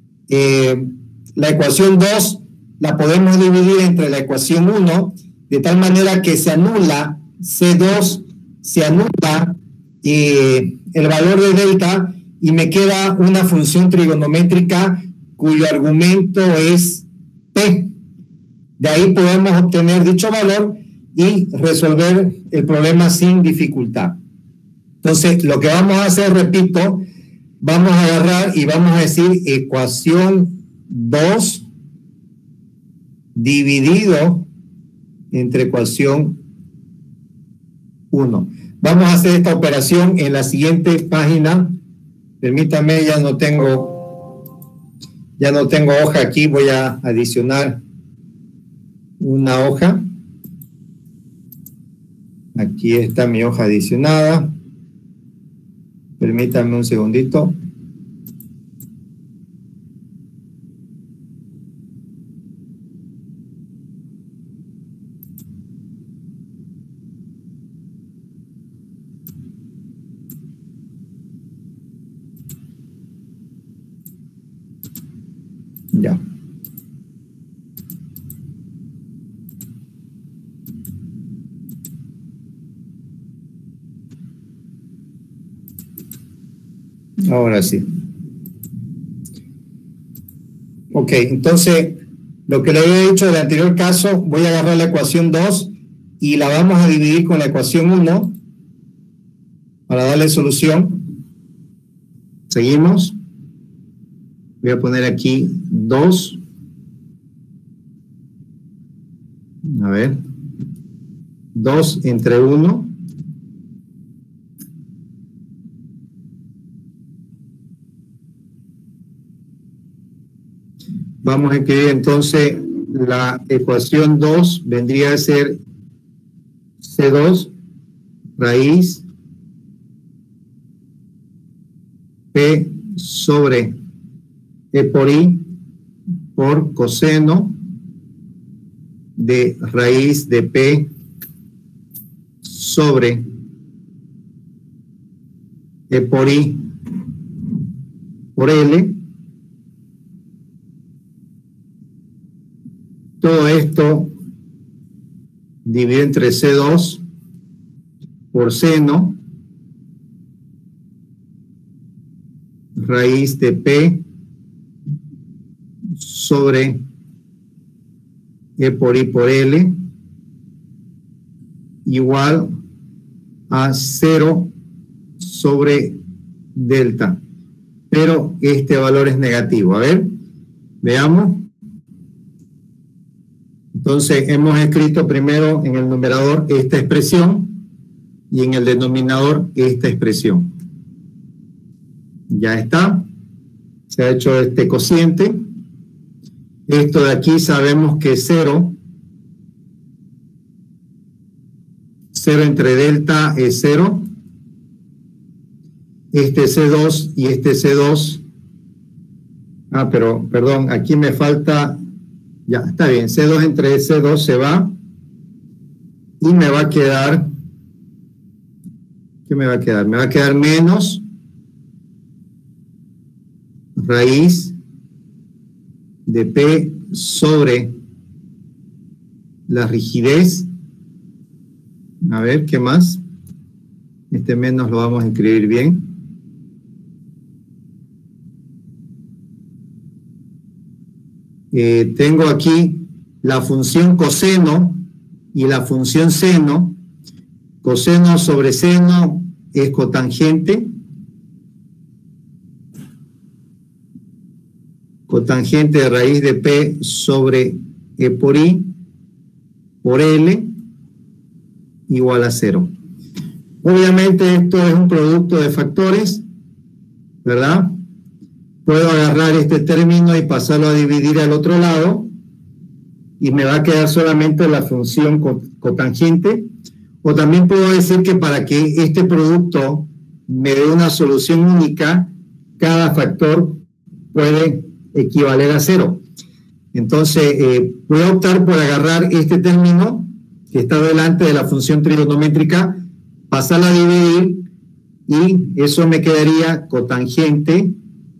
2 la podemos dividir entre la ecuación 1, de tal manera que se anula C2, se anula el valor de delta y me queda una función trigonométrica cuyo argumento es P. De ahí podemos obtener dicho valor y resolver el problema sin dificultad. Entonces, lo que vamos a hacer, repito, vamos a agarrar y vamos a decir ecuación 2 dividido entre ecuación 1. Vamos a hacer esta operación en la siguiente página. Permítame, ya no tengo hoja aquí, voy a adicionar una hoja. Aquí está mi hoja adicionada. Permítanme un segundito. Ya. Ahora sí. Ok, entonces, lo que le había dicho del anterior caso, voy a agarrar la ecuación 2 y la vamos a dividir con la ecuación 1 para darle solución. Seguimos. Voy a poner aquí 2. A ver. 2 entre 1. Vamos a escribir entonces la ecuación 2 vendría a ser C2 raíz P sobre E por I por coseno de raíz de P sobre E por I por L. Todo esto dividido entre C2 por seno raíz de P sobre E por I por L igual a 0 sobre delta. Pero este valor es negativo. A ver, veamos. Entonces, hemos escrito primero en el numerador esta expresión y en el denominador esta expresión. Ya está. Se ha hecho este cociente. Esto de aquí sabemos que es 0. 0 entre delta es 0. Este C2 y este C2. Ah, pero, perdón, aquí me falta... Ya, está bien. C2 entre C2 se va. Y me va a quedar... ¿Qué me va a quedar? Me va a quedar menos raíz de P sobre la rigidez. A ver, ¿qué más? Este menos lo vamos a escribir bien. Tengo aquí la función coseno y la función seno. Coseno sobre seno es cotangente. Cotangente de raíz de P sobre E por I por L igual a 0. Obviamente esto es un producto de factores, ¿verdad? Puedo agarrar este término y pasarlo a dividir al otro lado y me va a quedar solamente la función cotangente. O también puedo decir que para que este producto me dé una solución única, cada factor puede equivaler a 0. Entonces, voy a optar por agarrar este término que está delante de la función trigonométrica, pasarla a dividir y eso me quedaría cotangente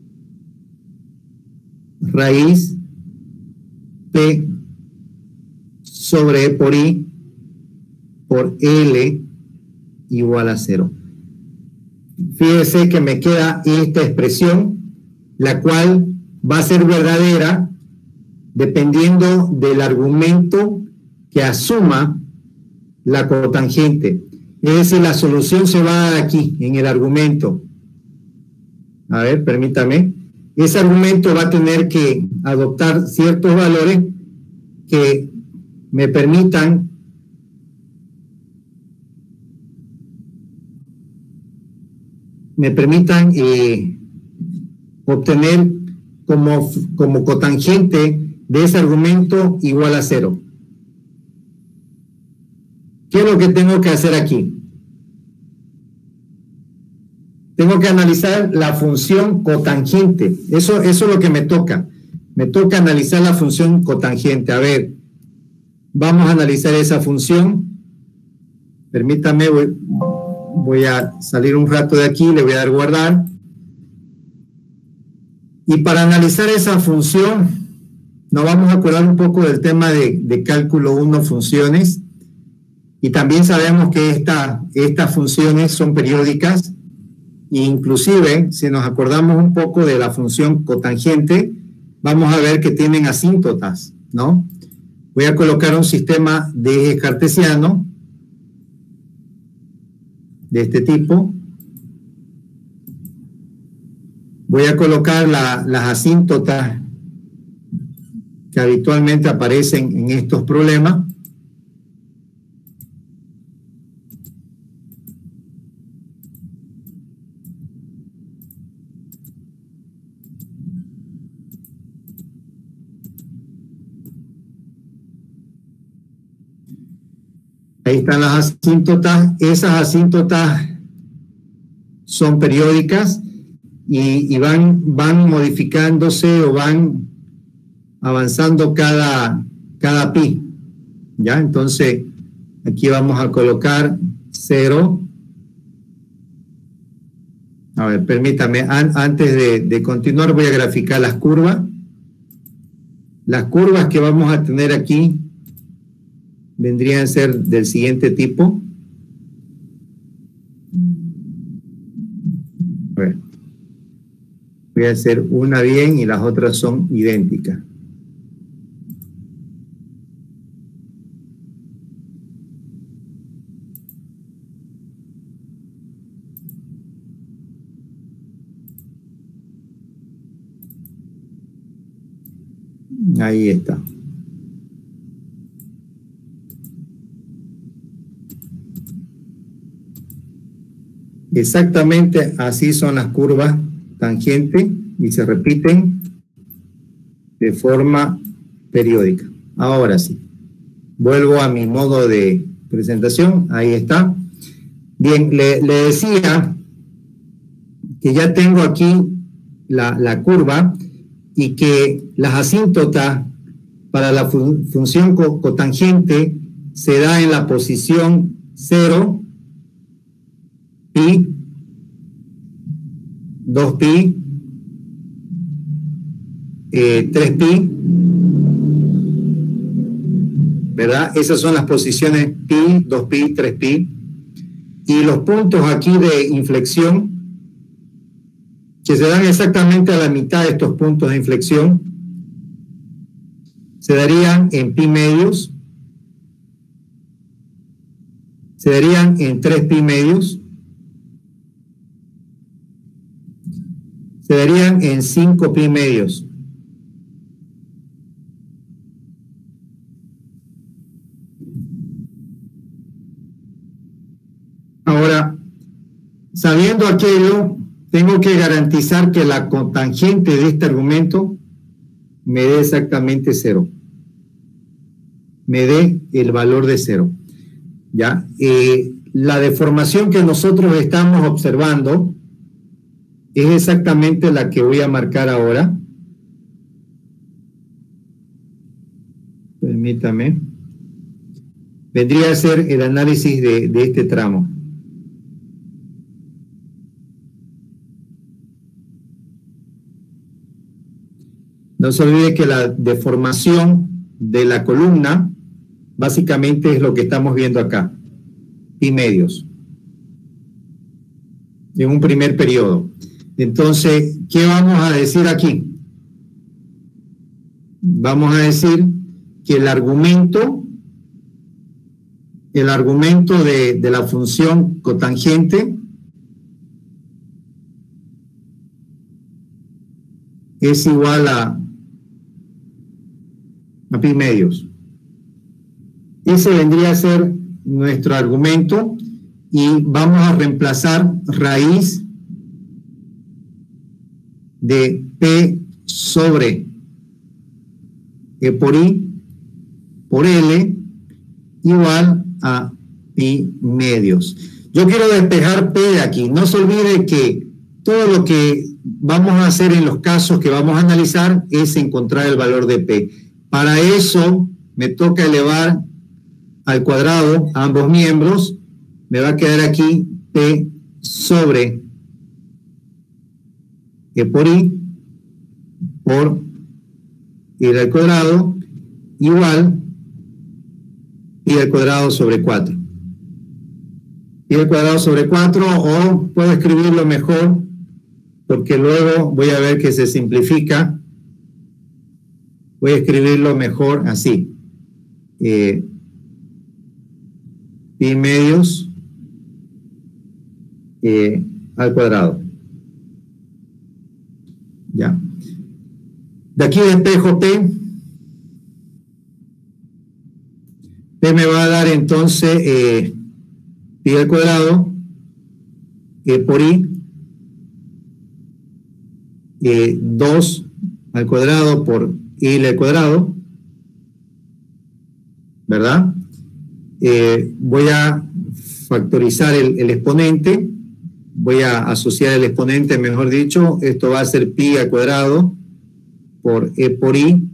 raíz P sobre E por I por L igual a 0. Fíjese que me queda esta expresión, la cual va a ser verdadera dependiendo del argumento que asuma la cotangente. Es decir, la solución se va a dar aquí, en el argumento. A ver, permítame. Ese argumento va a tener que adoptar ciertos valores que me permitan obtener como cotangente de ese argumento igual a 0. ¿Qué es lo que tengo que hacer aquí? Tengo que analizar la función cotangente. Eso es lo que me toca. Me toca analizar la función cotangente. A ver, vamos a analizar esa función. Permítame, voy a salir un rato de aquí, le voy a dar guardar. Y para analizar esa función, nos vamos a acordar un poco del tema de cálculo 1, funciones. Y también sabemos que estas funciones son periódicas. E inclusive, si nos acordamos un poco de la función cotangente, vamos a ver que tienen asíntotas, ¿no? Voy a colocar un sistema de eje cartesiano de este tipo. Voy a colocar las asíntotas que habitualmente aparecen en estos problemas. Ahí están las asíntotas. Esas asíntotas son periódicas y van modificándose o van avanzando cada pi. ¿Ya? Entonces, aquí vamos a colocar 0. A ver, permítame, antes de continuar voy a graficar las curvas. Las curvas que vamos a tener aquí vendrían a ser del siguiente tipo. A ver. Voy a hacer una bien y las otras son idénticas. Ahí está. Exactamente así son las curvas tangente y se repiten de forma periódica. Ahora sí, vuelvo a mi modo de presentación. Ahí está. Bien, le decía que ya tengo aquí la curva y que las asíntotas para la función cotangente se da en la posición 0, pi, 2pi, 3pi, ¿verdad? Esas son las posiciones pi, 2pi, 3pi. Y los puntos aquí de inflexión, que se dan exactamente a la mitad de estos puntos de inflexión, se darían en pi medios, se darían en 3 pi medios, se darían en 5 pi medios. Ahora, sabiendo aquello, tengo que garantizar que la cotangente de este argumento me dé exactamente 0. Me dé el valor de 0. ¿Ya? La deformación que nosotros estamos observando es exactamente la que voy a marcar ahora. Permítame. Vendría a ser el análisis de este tramo. No se olvide que la deformación de la columna básicamente es lo que estamos viendo acá, pi medios, en un primer periodo. Entonces, ¿qué vamos a decir aquí? Vamos a decir que el argumento de la función cotangente es igual a pi medios. Ese vendría a ser nuestro argumento y vamos a reemplazar raíz de P sobre E por I por L igual a pi medios. Yo quiero despejar P de aquí. No se olvide que todo lo que vamos a hacer en los casos que vamos a analizar es encontrar el valor de P. Para eso me toca elevar al cuadrado a ambos miembros. Me va a quedar aquí P sobre E por I por I al cuadrado igual I al cuadrado sobre 4. I al cuadrado sobre 4, o puedo escribirlo mejor porque luego voy a ver que se simplifica. Voy a escribirlo mejor así. Pi medios al cuadrado. Ya. De aquí despejo P. P me va a dar entonces pi al cuadrado por I 2 al cuadrado por I al cuadrado, ¿verdad? voy a factorizar el exponente, voy a asociar el exponente, mejor dicho, esto va a ser pi al cuadrado por E por I,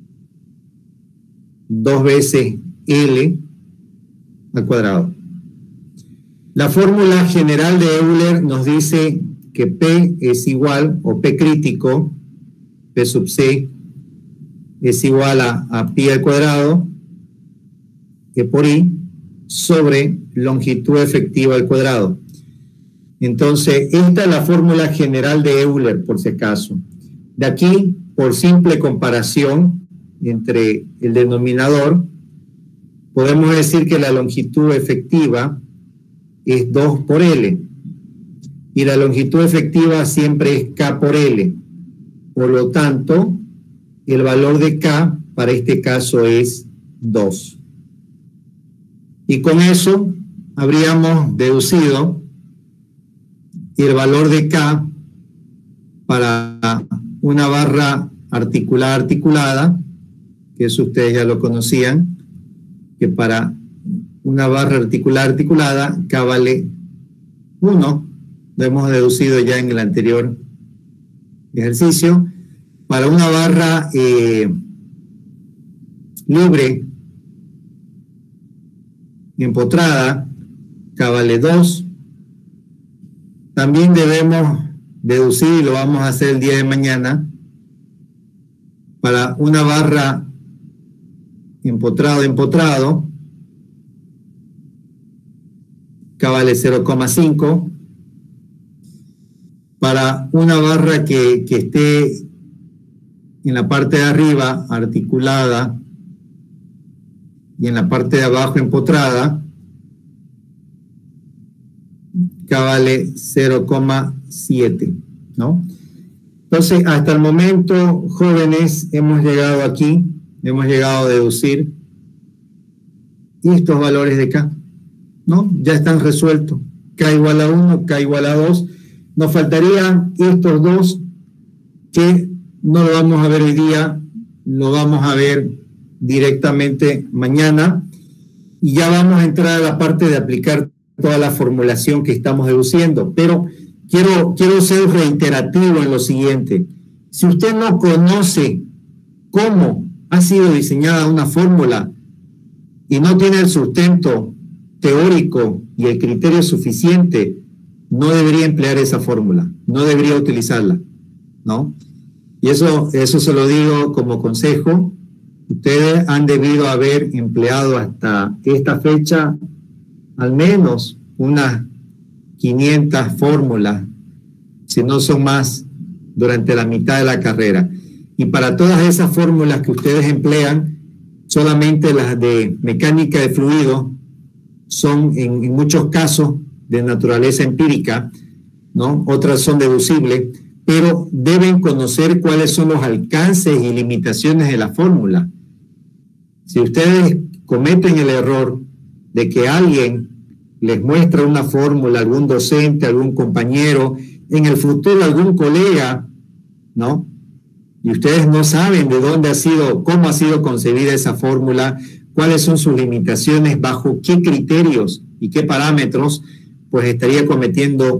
2 veces L al cuadrado. La fórmula general de Euler nos dice que P es igual, o P crítico, P sub C, es igual a pi al cuadrado, E por I, sobre longitud efectiva al cuadrado. Entonces, esta es la fórmula general de Euler, por si acaso. De aquí, por simple comparación entre el denominador, podemos decir que la longitud efectiva es 2 por L. Y la longitud efectiva siempre es K por L. Por lo tanto, el valor de K para este caso es 2. Y con eso habríamos deducido el valor de K para una barra articulada, que eso ustedes ya lo conocían, que para una barra articulada K vale 1, lo hemos deducido ya en el anterior ejercicio. Para una barra libre empotrada, K vale 2. También debemos deducir, y lo vamos a hacer el día de mañana, para una barra empotrado, K vale 0,5. Para una barra que esté en la parte de arriba articulada y en la parte de abajo empotrada, K vale 0,7, ¿no? Entonces, hasta el momento, jóvenes, hemos llegado aquí, hemos llegado a deducir estos valores de K, ¿no? Ya están resueltos. K igual a 1, K igual a 2. Nos faltarían estos dos que no lo vamos a ver hoy día, lo vamos a ver directamente mañana. Y ya vamos a entrar a la parte de aplicar toda la formulación que estamos deduciendo. Pero quiero ser reiterativo en lo siguiente. Si usted no conoce cómo ha sido diseñada una fórmula y no tiene el sustento teórico y el criterio suficiente, no debería emplear esa fórmula, no debería utilizarla, ¿no? Y eso se lo digo como consejo. Ustedes han debido haber empleado hasta esta fecha al menos unas 500 fórmulas, si no son más, durante la mitad de la carrera. Y para todas esas fórmulas que ustedes emplean, solamente las de mecánica de fluidos son en muchos casos de naturaleza empírica, ¿no? Otras son deducibles, pero deben conocer cuáles son los alcances y limitaciones de la fórmula. Si ustedes cometen el error de que alguien les muestra una fórmula, algún docente, algún compañero, en el futuro algún colega, ¿no? Y ustedes no saben de dónde ha sido, cómo ha sido concebida esa fórmula, cuáles son sus limitaciones, bajo qué criterios y qué parámetros, pues estaría cometiendo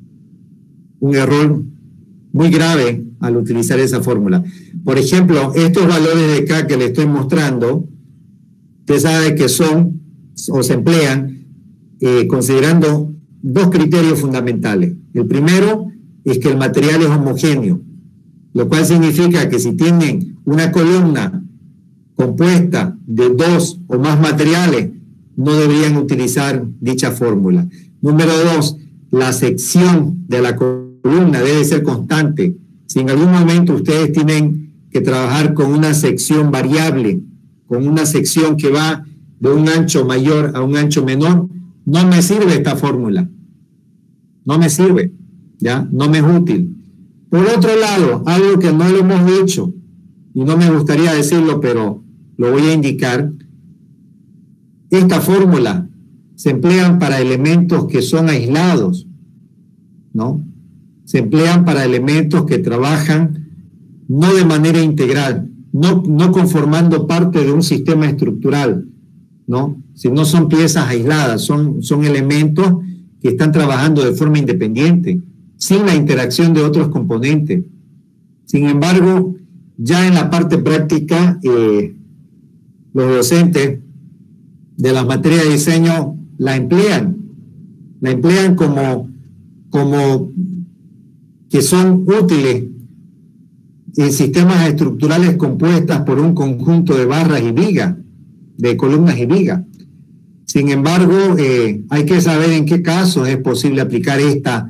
un error muy grave al utilizar esa fórmula. Por ejemplo, estos valores de K que le estoy mostrando, usted sabe que son o se emplean considerando dos criterios fundamentales. El primero es que el material es homogéneo, lo cual significa que si tienen una columna compuesta de dos o más materiales, no deberían utilizar dicha fórmula. Número dos, la sección de la columna debe ser constante. Si en algún momento ustedes tienen que trabajar con una sección variable, con una sección que va de un ancho mayor a un ancho menor, no me sirve esta fórmula. No me sirve, ¿ya? No me es útil. Por otro lado, algo que no lo hemos dicho, y no me gustaría decirlo, pero lo voy a indicar, esta fórmula se emplean para elementos que son aislados, ¿no? Se emplean para elementos que trabajan no de manera integral, no conformando parte de un sistema estructural. ¿no? Si no son piezas aisladas, son elementos que están trabajando de forma independiente, sin la interacción de otros componentes. Sin embargo, ya en la parte práctica, los docentes de las materias de diseño la emplean como que son útiles en sistemas estructurales compuestas por un conjunto de barras y vigas, de columnas y vigas. Sin embargo, hay que saber en qué casos es posible aplicar esta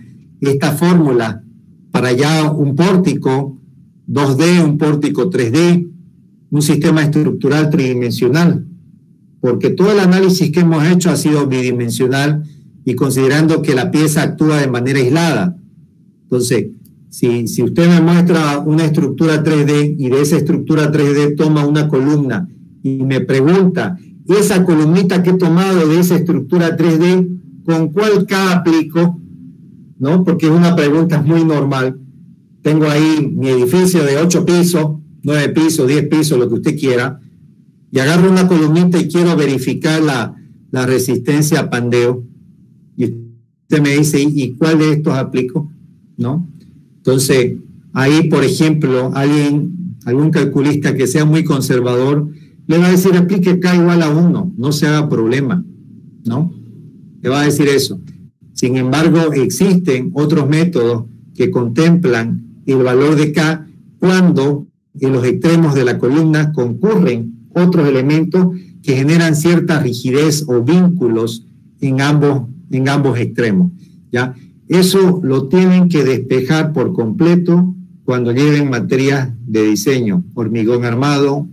fórmula para ya un pórtico 2D, un pórtico 3D, un sistema estructural tridimensional, porque todo el análisis que hemos hecho ha sido bidimensional y considerando que la pieza actúa de manera aislada. Entonces, si usted me muestra una estructura 3D y de esa estructura 3D toma una columna y me pregunta, esa columnita que he tomado de esa estructura 3D, ¿con cuál K aplico? ¿No? Porque es una pregunta muy normal. Tengo ahí mi edificio de 8 pisos, 9 pisos, 10 pisos, lo que usted quiera, y agarro una columnita y quiero verificar la resistencia a pandeo. Y usted me dice, ¿y cuál de estos aplico? ¿No? Entonces, ahí, por ejemplo, algún calculista que sea muy conservador, le va a decir, aplique K igual a 1, no se haga problema, ¿no? Le va a decir eso. Sin embargo, existen otros métodos que contemplan el valor de K cuando en los extremos de la columna concurren otros elementos que generan cierta rigidez o vínculos en ambos extremos, ¿ya? Eso lo tienen que despejar por completo cuando lleven materias de diseño, hormigón armado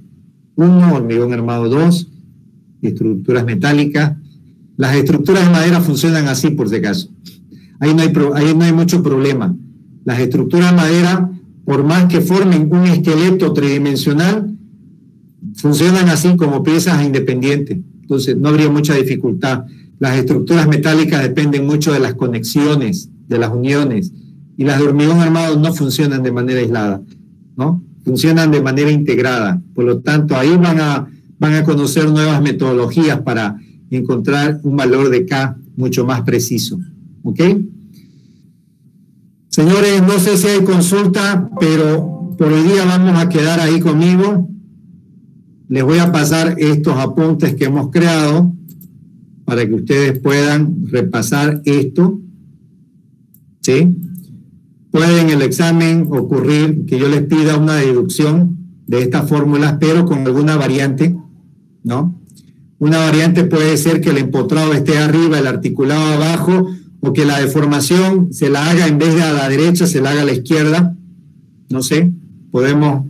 1, hormigón armado 2, estructuras metálicas. Las estructuras de madera funcionan así, por si acaso. Ahí no hay mucho problema. Las estructuras de madera, por más que formen un esqueleto tridimensional, funcionan así como piezas independientes. Entonces, no habría mucha dificultad. Las estructuras metálicas dependen mucho de las conexiones, de las uniones, y las de hormigón armado no funcionan de manera aislada, ¿no? Funcionan de manera integrada. Por lo tanto, ahí van a conocer nuevas metodologías para encontrar un valor de K mucho más preciso. ¿Ok? Señores, no sé si hay consulta, pero por hoy día vamos a quedar ahí conmigo. Les voy a pasar estos apuntes que hemos creado para que ustedes puedan repasar esto. ¿Sí? Puede en el examen ocurrir que yo les pida una deducción de estas fórmulas, pero con alguna variante, ¿no? Una variante puede ser que el empotrado esté arriba, el articulado abajo, o que la deformación se la haga en vez de a la derecha, se la haga a la izquierda. No sé, podemos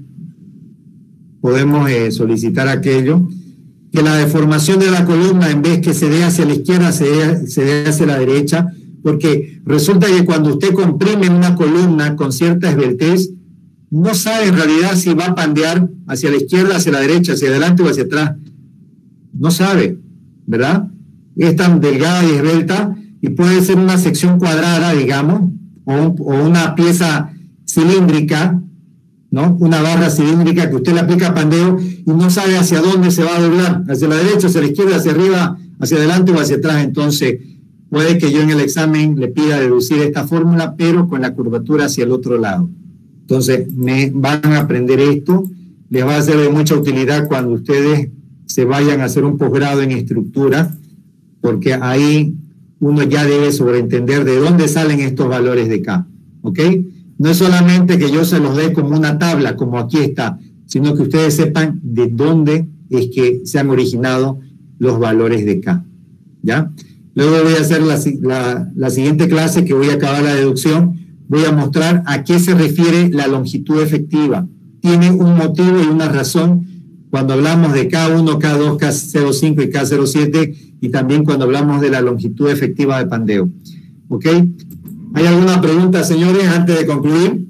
solicitar aquello. Que la deformación de la columna, en vez que se dé hacia la izquierda, se dé hacia la derecha, porque resulta que cuando usted comprime una columna con cierta esbeltez, no sabe en realidad si va a pandear hacia la izquierda, hacia la derecha, hacia adelante o hacia atrás. No sabe, ¿verdad? Es tan delgada y esbelta y puede ser una sección cuadrada, digamos, o una pieza cilíndrica, ¿no? Una barra cilíndrica que usted le aplica pandeo y no sabe hacia dónde se va a doblar, hacia la derecha, hacia la izquierda, hacia arriba, hacia adelante o hacia atrás. Entonces, puede que yo en el examen le pida deducir esta fórmula, pero con la curvatura hacia el otro lado. Entonces, van a aprender esto, les va a ser de mucha utilidad cuando ustedes se vayan a hacer un posgrado en estructura, porque ahí uno ya debe sobreentender de dónde salen estos valores de K, ¿ok? No es solamente que yo se los dé como una tabla, como aquí está, sino que ustedes sepan de dónde es que se han originado los valores de K, ¿ya? Luego voy a hacer la siguiente clase, que voy a acabar la deducción. Voy a mostrar a qué se refiere la longitud efectiva. Tiene un motivo y una razón cuando hablamos de K1, K2, K05 y K07, y también cuando hablamos de la longitud efectiva de pandeo. ¿Ok? ¿Hay alguna pregunta, señores, antes de concluir?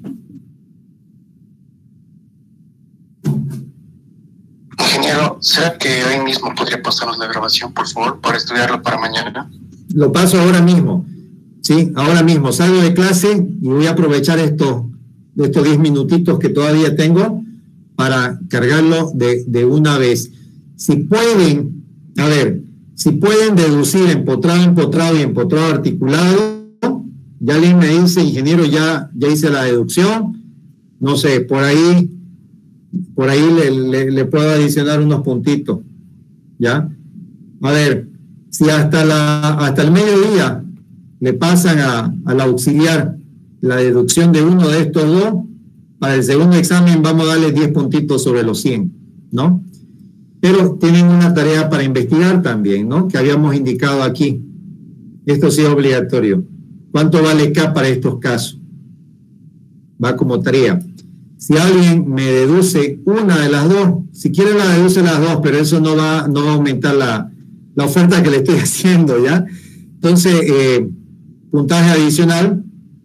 Ingeniero, ¿será que hoy mismo podría pasarnos la grabación, por favor, para estudiarlo para mañana? Lo paso ahora mismo. Sí, ahora mismo. Salgo de clase y voy a aprovechar estos 10 minutitos que todavía tengo para cargarlo de una vez. Si pueden A ver, si pueden deducir empotrado y empotrado articulado, ya alguien me dice, ingeniero, ya hice la deducción, no sé, por ahí le puedo adicionar unos puntitos, ¿ya? A ver, si hasta el mediodía le pasan al auxiliar la deducción de uno de estos dos, para el segundo examen vamos a darle 10 puntitos sobre los 100, ¿no? Pero tienen una tarea para investigar también, ¿no? Que habíamos indicado aquí. Esto sí es obligatorio. ¿Cuánto vale K para estos casos? Va como tarea. Si alguien me deduce una de las dos, si quiere la deduce las dos, pero eso no va a aumentar la oferta que le estoy haciendo, ¿ya? Entonces, puntaje adicional.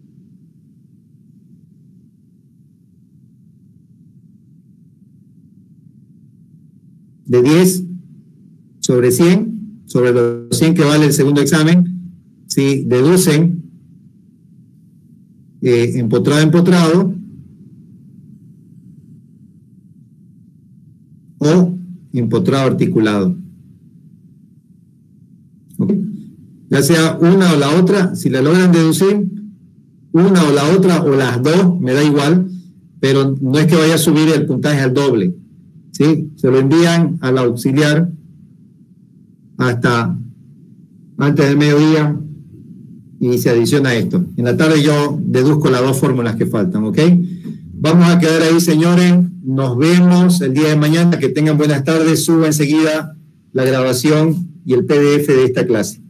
De 10 sobre 100, sobre los 100 que vale el segundo examen, si deducen empotrado o empotrado articulado. ¿Okay? Ya sea una o la otra, si la logran deducir, una o la otra o las dos, me da igual, pero no es que vaya a subir el puntaje al doble. ¿Sí? Se lo envían al auxiliar hasta antes del mediodía y se adiciona esto. En la tarde yo deduzco las dos fórmulas que faltan, ¿ok? Vamos a quedar ahí, señores. Nos vemos el día de mañana. Que tengan buenas tardes. Suba enseguida la grabación y el PDF de esta clase.